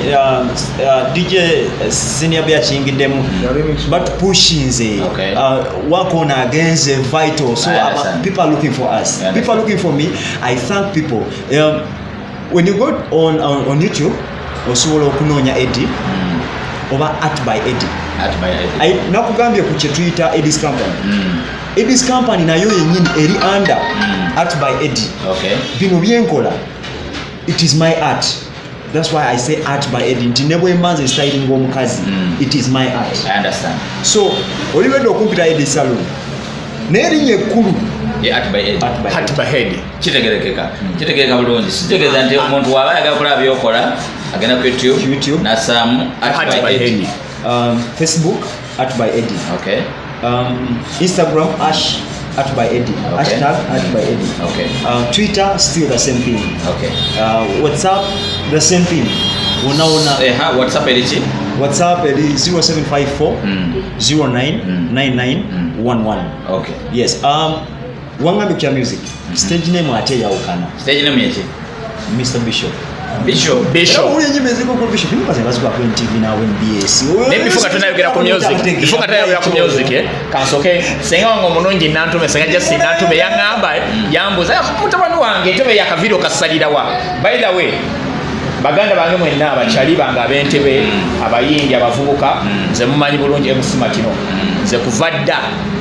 D J Senior Bear kiyingiddemu batupushinze. Okay. Uh, work on against uh, vital. So uh, people are looking for us. People are looking for me. I thank people. Um, when you go on on, on YouTube, osobola okunonya Eddie mm. over Art by Eddie. Art by Eddie. I nakugambye ku Twitter Eddie's company. Mm. Eddie's company nayo yenyini eri under mm. Art by Eddie. Okay. Bino byenkola. It is my art. That's why I say art by Eddie. Nti nebwe manze styling omukazi. Mm. It is my art. I understand. So, oliwedde okumpita Eddie Salon. Nerinye ekkulu. Yeah, art by Eddie. Art by, art by Eddie. Kitegerekeka. Mm. Kitegereka bulungi. Kitegeeza nti omuntu waba ayagala kulaba byokola agenda ku YouTube. YouTube. Nasamu art, art by, by Eddie. Eddie. Um, Facebook art by Eddie. Okay. Um, Instagram ash Art by Eddie. Okay. Hashtag Art by Eddie. Okay. Uh, Twitter still the same thing. Okay. Uh, WhatsApp the same thing. Una una. Eh ha WhatsApp edichi. WhatsApp is zero seven five four zero nine nine nine one one. Okay. Yes. Um, Wangambi kya music. Mm-hmm. Stage name ate ya ukana. Stage name yache. Mister Bishop. Bishop. Bishop. Ule nyimeze ko Bishop. Ni kaze bazwa ku T V na W B S. Ne bifuka tunayogera ku music. Bifuka tunayogera ku music eh. Kansoke senga wango munongi nantume senga just nantume yangamba yambuza mutabani wange tebe yakavideo kasalira wa. By the way, baganda bange mwenna abachali banga abentebe abayindi abavubuka nze mumanyi bulungi M C Matino. Nze kuvadda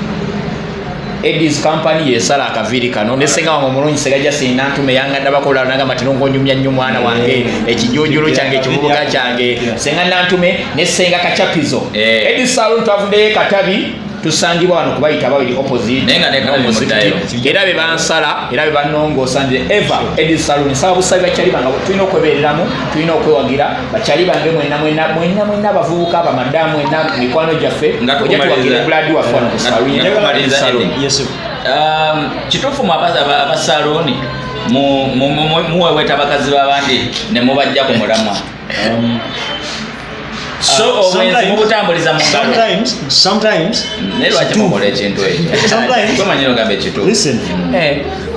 Eddie's company yesala akaviri kano nesenga wango mulungi segaja sinantume yanganda bakola nanga Matino ngonyumya nnyo mwana wange ekijojolo kyange kivubuka kyange senga nantume nesenga kachapizo Eddie's Salon twavude Katabi tusangibwa wano kubayita bawili opposite nenga nekana mudayo era be bansala era be banongo sande ever Eddie's Salon sababu sabi bachali banga tulina okwebereramu tulina okwewagira bachali bange mwenna mwenna mwenna mwenna abavubuka aba madamu mwenna mikwano jaffe ojja tuwagira blood wa fano salon yes um kitufu mwabaza abasaloni mu muwe weta bakazi babandi ne mubajja ku mulamwa um so uh, sometimes mubutambuliza mu sometimes sometimes nelwa kyamukola ekintu ekyo sometimes koma nyino gambe kitu listen eh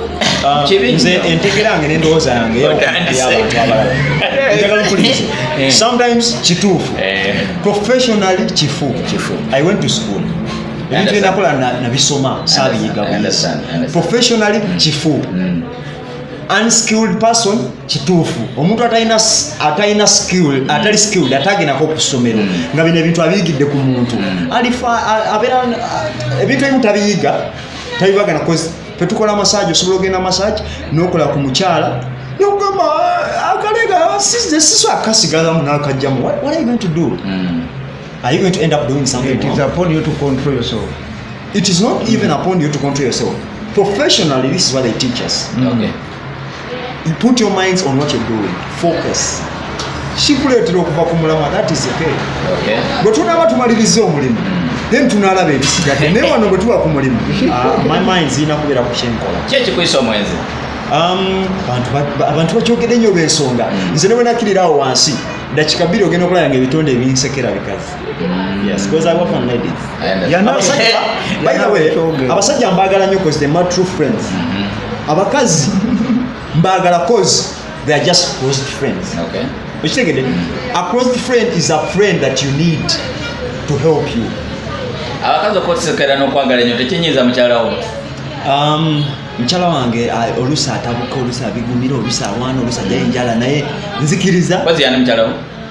nze entegerange n'endowooza yange y'abantu abalala njagala okuliza sometimes kituufu professionally kifu I went to school ebintu byenakola nabisoma saabiyiga buyisi professionally kifu unskilled person kituufu omuntu atalina atalina skill atali skilled atagenako kusomero nga bino ebintu abiyigidde ku muntu alifa abera ebintu ebimu tabiyiga tabibagana cause petukola massage osobola ogenda massage n'okola ku mukyala nogamba akalega size siso akasigaza mu nakajjamu what are you going to do mm. Are you going to end up doing something? It is wrong? Upon you to control yourself. It is not even upon you to control yourself. Professionally, this is what they teach us. Mm. Okay. You put your minds on what you're doing. Focus. Shikuletera okuva ku mulama, that is okay. Okay. Bwe tunaba tumaliriza omulimu, then tunalaba ebisigadde. Naye wano bwe tuba ku mulimu, my mind zirina kubeera ku kyenkola. Ki ekikuyisa omwenzi? Um, abantu bakyogedde nnyo olw'ensonga. Nze ne bwe nakkirira awo wansi, dakika bbiri ogenda okulaba ebitonde ebinsekera bikazi. Yes, because I work on ladies. Abasajja, by the way, abasajja mbaagala nnyo because they are true friends. Abakazi mbaagala cause they are just close friends. Okay. Okitegedde? A close friend is a friend that you need to help you. Abakazi okusekera n'okwagala nnyo tekinyiiza mukyala wo. Um, mchala wange olusa atabuka olusa bigumira olusa wana olusa jaya njala naye nzikiriza bazi yana mchala wo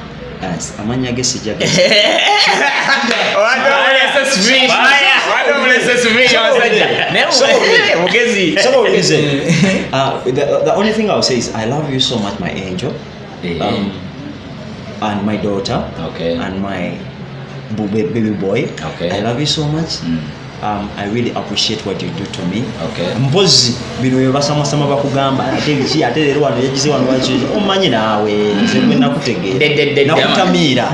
As amanya gesi jaga. Wado bless us free. Wado bless us free. Nemo mugezi. So listen. Uh the, the only thing I'll say is I love you so much, my angel. Um, and my daughter. Okay. And my baby boy. Okay. I love you so much. Mm. Um, I really appreciate what you do to me. Okay. Mpozi bino yebasama sama bakugamba ate bichi ate lero wano yagize wano wachi omanyi nawe nze mwe nakutegera nakutamira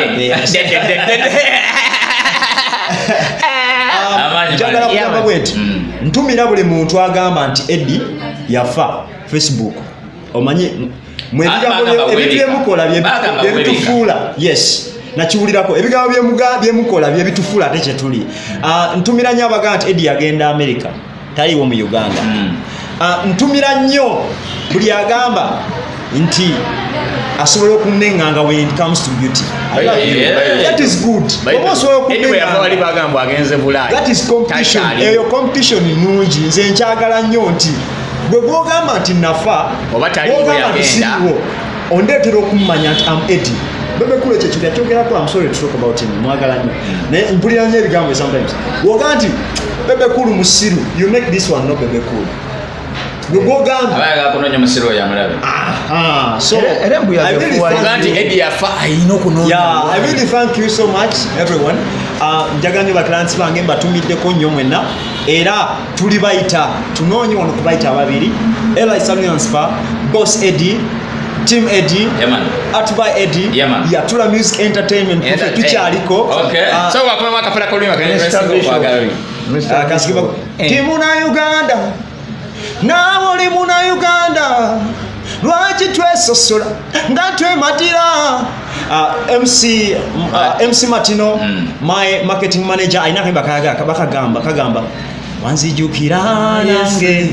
njagala kugamba bweti ntumira buli muntu agamba nti Eddie yafa Facebook omanyi mwe bigambo ebyemukola byebitufuula yes nakiwulirako ebigambo byemuga byemukola bye bitufuula ate kye tuli uh, ntumira nnyo abagaa nti Eddie agenda America taliwo mu Uganda mm. uh, ntumira nnyo buli agamba nti asobola okunnenganga when it comes to beauty. I love you. Yeah. That is good. Anyway, abali bagamba agenze Bulaya. That is competition. Eyo competition nungi nze nkyagala nnyo nti bwe bwogamba nti nafa oba taliwo yagenda ondeetera okummanya nti am Eddie. Bebe kule chechu ya chokera kwa I'm sorry to talk about him mwagala nyo naye mpulira nyo ebigambo sometimes woga nti bebe kulu musiru you make this one no bebe kulu Gogamba abaga kunonya musiru ya mulabe ah so erembu ya Uganda Eddie yafa ayino kunonya yeah I really thank you so much everyone uh njaganye ba clients bange batumidde ko nnyo mwena era tuli bayita tunonye wano kubayita ababiri Eli Salon Spa Boss Eddie Team Eddie, yeah man. Atby Eddie, yeah man. Yeah, Tula Music Entertainment, yeah, Prophet Picha aliko. Okay. Uh, so wakoma wakafala kwa lima kwenye Mister Mister Kasikiba. Timu na Uganda, na wali muna Uganda. Lwachi twesosola, ngatwe matira. Uh, M C uh, M C Martino, mm. my marketing manager, ainaka bakaga kabaka gamba kagamba. Wanzijukira nange,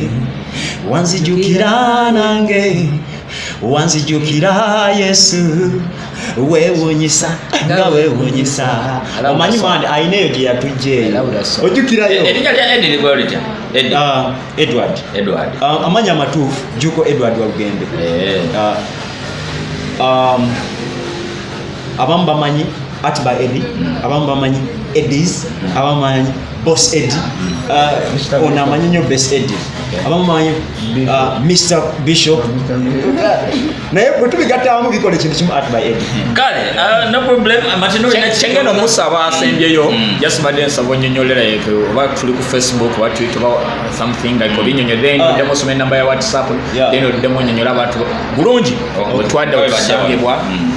wanzijukira nange. Wanzijukira Yesu wewunyisa nga wewunyisa omanyi mani aineyo gye yatujje ojukirayo erinnya lya Eddie libwa litya Eddie uh, Edward Edward uh, amanya matuufu Juko Edward Walugembe eh uh, um abamu bamanyi Atby Eddie mm. abamu bamanyi Eddies mm. abamu bamanyi Boss Eddie uh, ona amanyi nnyo Best Eddie okay. abamu bamanyi uh, Mister Bishop naye bwe tubigattamu bikola ekintu kimu Atby Eddie kale uh, no problem Martino kyengeno musaba asembyeyo yasibadde nsaba onnyonnyolera yeeko oba tuli ku Facebook oba Twitter oba something like obinnyonnyola then oddemu osoma ennamba ya WhatsApp then oddemu onnyonnyola abantu bulungi bwetwadda wetusangibwa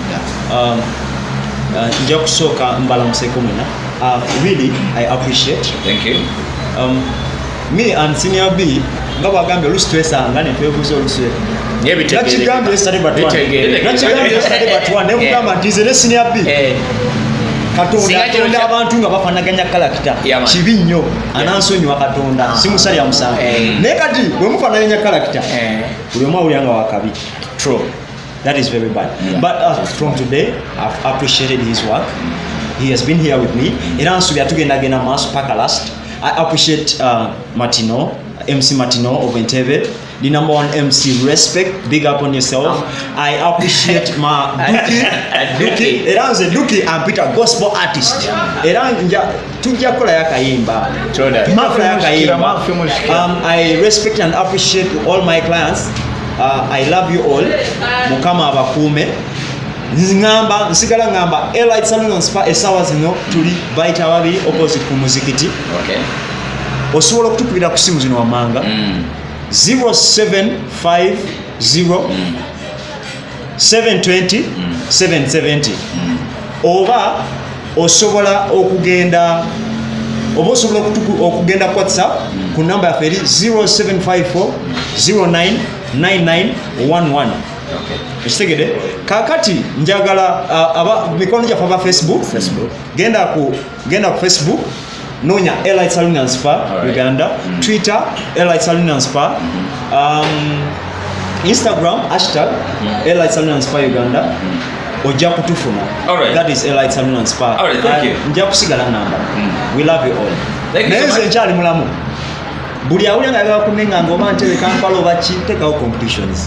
nja kusooka mbalamuseko mwena really I appreciate thank you um, me and Senior B nga bwagambye olusi twesanga ne twebuuza oluswe nakigambye yesterday but one nakigambye yesterday but one nekugamba nti nze ne Senior B Katonda atonda abantu nga bafanaganya kalakita kibi nnyo anansonyiwa Katonda simusalya musango naye kati bwe mufanaganya kalakita buli omu awulira nga wakabi true. That is very bad. Yeah. But uh, from today, I've appreciated his work. He has been here with me. Era nsubira tugenda gena maaso paka last. I appreciate uh, Martino, M C Martino of Entebbe, the number one M C. Respect, big up on yourself. I appreciate my Duki, Duki. Era nze Duki and Peter, gospel artist. Era nja tujja kola yakayimba. Mafla yakayimba. Um, I respect and appreciate all my clients. Uh, I love you all. Mukama abakume. Ngamba nsigala ngamba Eli Salon Spa esawa zino tuli baita babiri opposite ku muzikiti. Okay. Osobola okutukubira ku simu zino wamanga. Mm. zero seven five zero mm. seven two zero mm. seven seven zero mm. Oba osobola okugenda oba osobola okugenda ku WhatsApp mm. ku namba ya zero seven five four zero nine nine nine one one. Okay. Ekitegeere kakati njagala uh, aba mikono gya fa Facebook Facebook genda ku genda ku Facebook nonya Eli Salon Spa Uganda, mm-hmm. Twitter Eli Salon Spa, mm-hmm. um, Instagram hashtag mm-hmm. Eli Salon Spa Uganda. Mm-hmm. Ojja kutufuna. Alright. That is Eli Salon Spa. Alright, thank you. Njja kusigala namba. Mm. We love you all. Thank you so much. Nchali mulamu. Buli awulya nga kunenga ngoma ntebe Kampala oba ki tekawo competitions.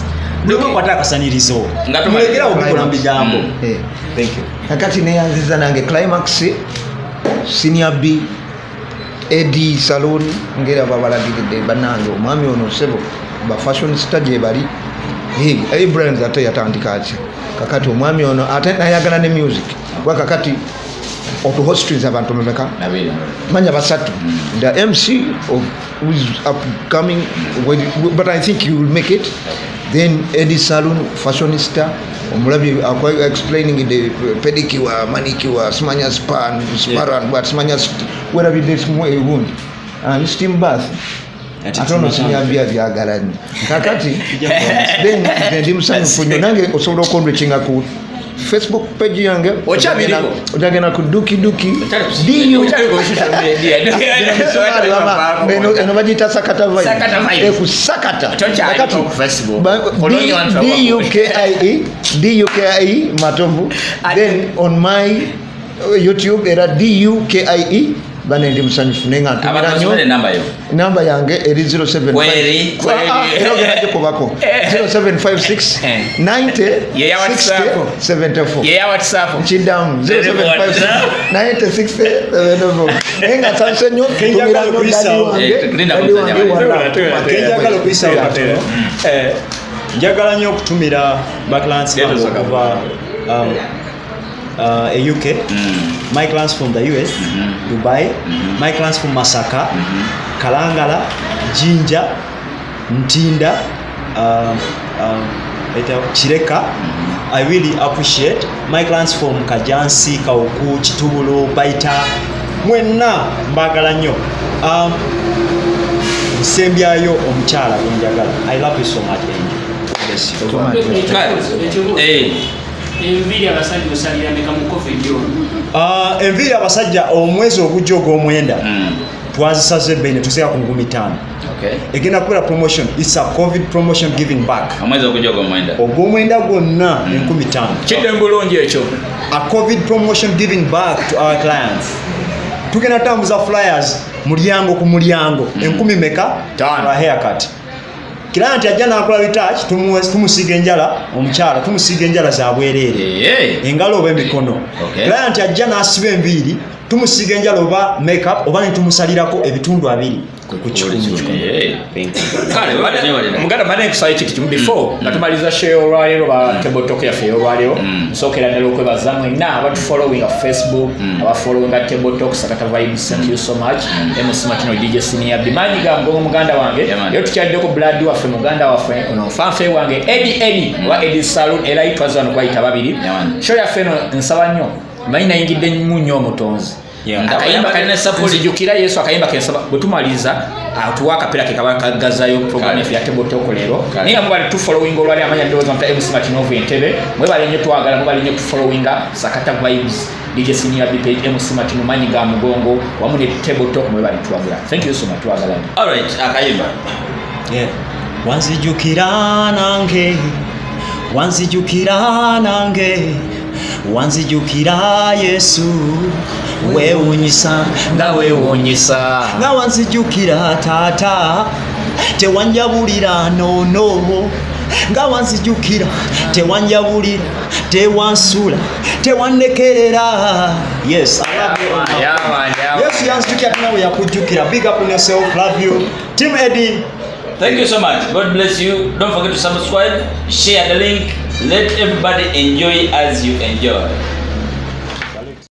Ndio kwata akasanirizo. Ngatumulekera okukula mbigambo. Eh. Thank you. Kakati neyanziza nange Climax Senior B Eddie Salon ngera babalagiride banange omwami ono sebo ba fashion stage bali. Hey, hey brands ate yatandika ati. Kakati omwami ono ate nayagala ne music. Kwa kakati auto hostries abantu mmeka nabiri manya basatu mm. The M C of who is upcoming mm. But I think you will make it. Then Eddie Salon fashionista omulabi akwa explaining the pedicure manicure smanya spa sparan yeah. But smanya where have this more a wound and steam bath atono sinyambia byagalani kakati then then dimsanyu funyo nange osobola okondwekinga ku Facebook page yange ochabiriko utagena ku duki duki diyo ochabiriko social media eno eno bajita sakata vibe sakata vibe e ku sakata kakati ku Facebook D U K I E D U K I E Matomvu. Then on my YouTube era D U K I E bane ndi musanyufu nenga tumira nyo namba yo namba yange eri zero seven kweli kweli ero geraje kubako zero seven five six ninety ye ya WhatsApp seventy four ye ya WhatsApp chidam zero seven five six ninety sixty seventy four nenga sansenyo tumira nyo ndani wange ndani wange kenja kalo kuisa wakatero eh njagala nyo kutumira backlands kuva um Uh, a U K, mm. My clients from the U S, mm-hmm. Dubai, mm-hmm. My clients from Masaka, mm-hmm. Kalangala, Jinja, Ntinda, uh, uh, Chireka. Mm-hmm. I really appreciate my clients from Kajansi, Kauku, Chitubulo, Baita, Mwena, Mbagala nyo. Um, Sembia yo omchala kunjagala. I love you so much, Angel. Yes, you. Hey. Enviri abasajja osalira meka mu covid yo. Ah, enviri abasajja omwezi ogujjo ogw'omwenda. Mm. Twazisaze bene tuseka ku ngumi tano. Okay. Egenda kukola promotion. It's a COVID promotion giving back. Omwezi ogujjo ogw'omwenda. Ogw'omwenda gwonna mm. enkumi ttaano. Kidde mbulungi ekyo. A COVID promotion giving back to our clients. Tugenda tambuza flyers mulyango ku mulyango. Mm. Enkumi meka? Ttaano. A haircut. Client ajja nakola retouch tumusiga enjala omukyala tumusiga enjala za bwerere engalo oba emikono. Client ajja nasiba enviiri tumusiga enjala oba makeup oba netumusalirako ebitundu abiri ku kikumi. Kale wale muganda mane kusai kiti before natumaliza share olwalero ba table talk ya fe olwalero nsokera ndalo kwebaza mwina abatu following on Facebook aba following at table talk sakata vibes. Thank you so much. M C Martino D J Senior bimanyi gambo muganda wange yo tukyadde ko blood wa fe muganda wa fe ono fanfe wange Eddie Eddie wa Eddie Salon era itwaza no kwaita babiri show ya fe no nsaba nnyo mayina yingidde munyo omutonzi. Akayimba kalina support jukira Yesu akayimba kensaba butumaliza atuwa kapira kekabaka gazayo program ya table talk lero niye mubali tu following olwali amanya ndoza mta M C Martino Entebbe mwe bali nyo twagala mwe bali nyo following sakata vibes D J Senior B page M C Martino manyi ga mugongo wamu ne table talk mwe bali twagala. Thank you so much twagala. All right akayimba yeah wanzijukira nange wanzijukira nange wanzijukira Yesu wewunyisa nga wewunyisa nga wanzijukira tata tewanjabulira nono nga wanzijukira tewanjabulira tewansula tewannekerera. Yes, I love you. Yeah, man, yeah. Yes, yanzijukira nawe yakujukira. Big up on yourself. Love you. Team Eddie. Thank you so much. God bless you. Don't forget to subscribe, share the link. Let everybody enjoy as you enjoy.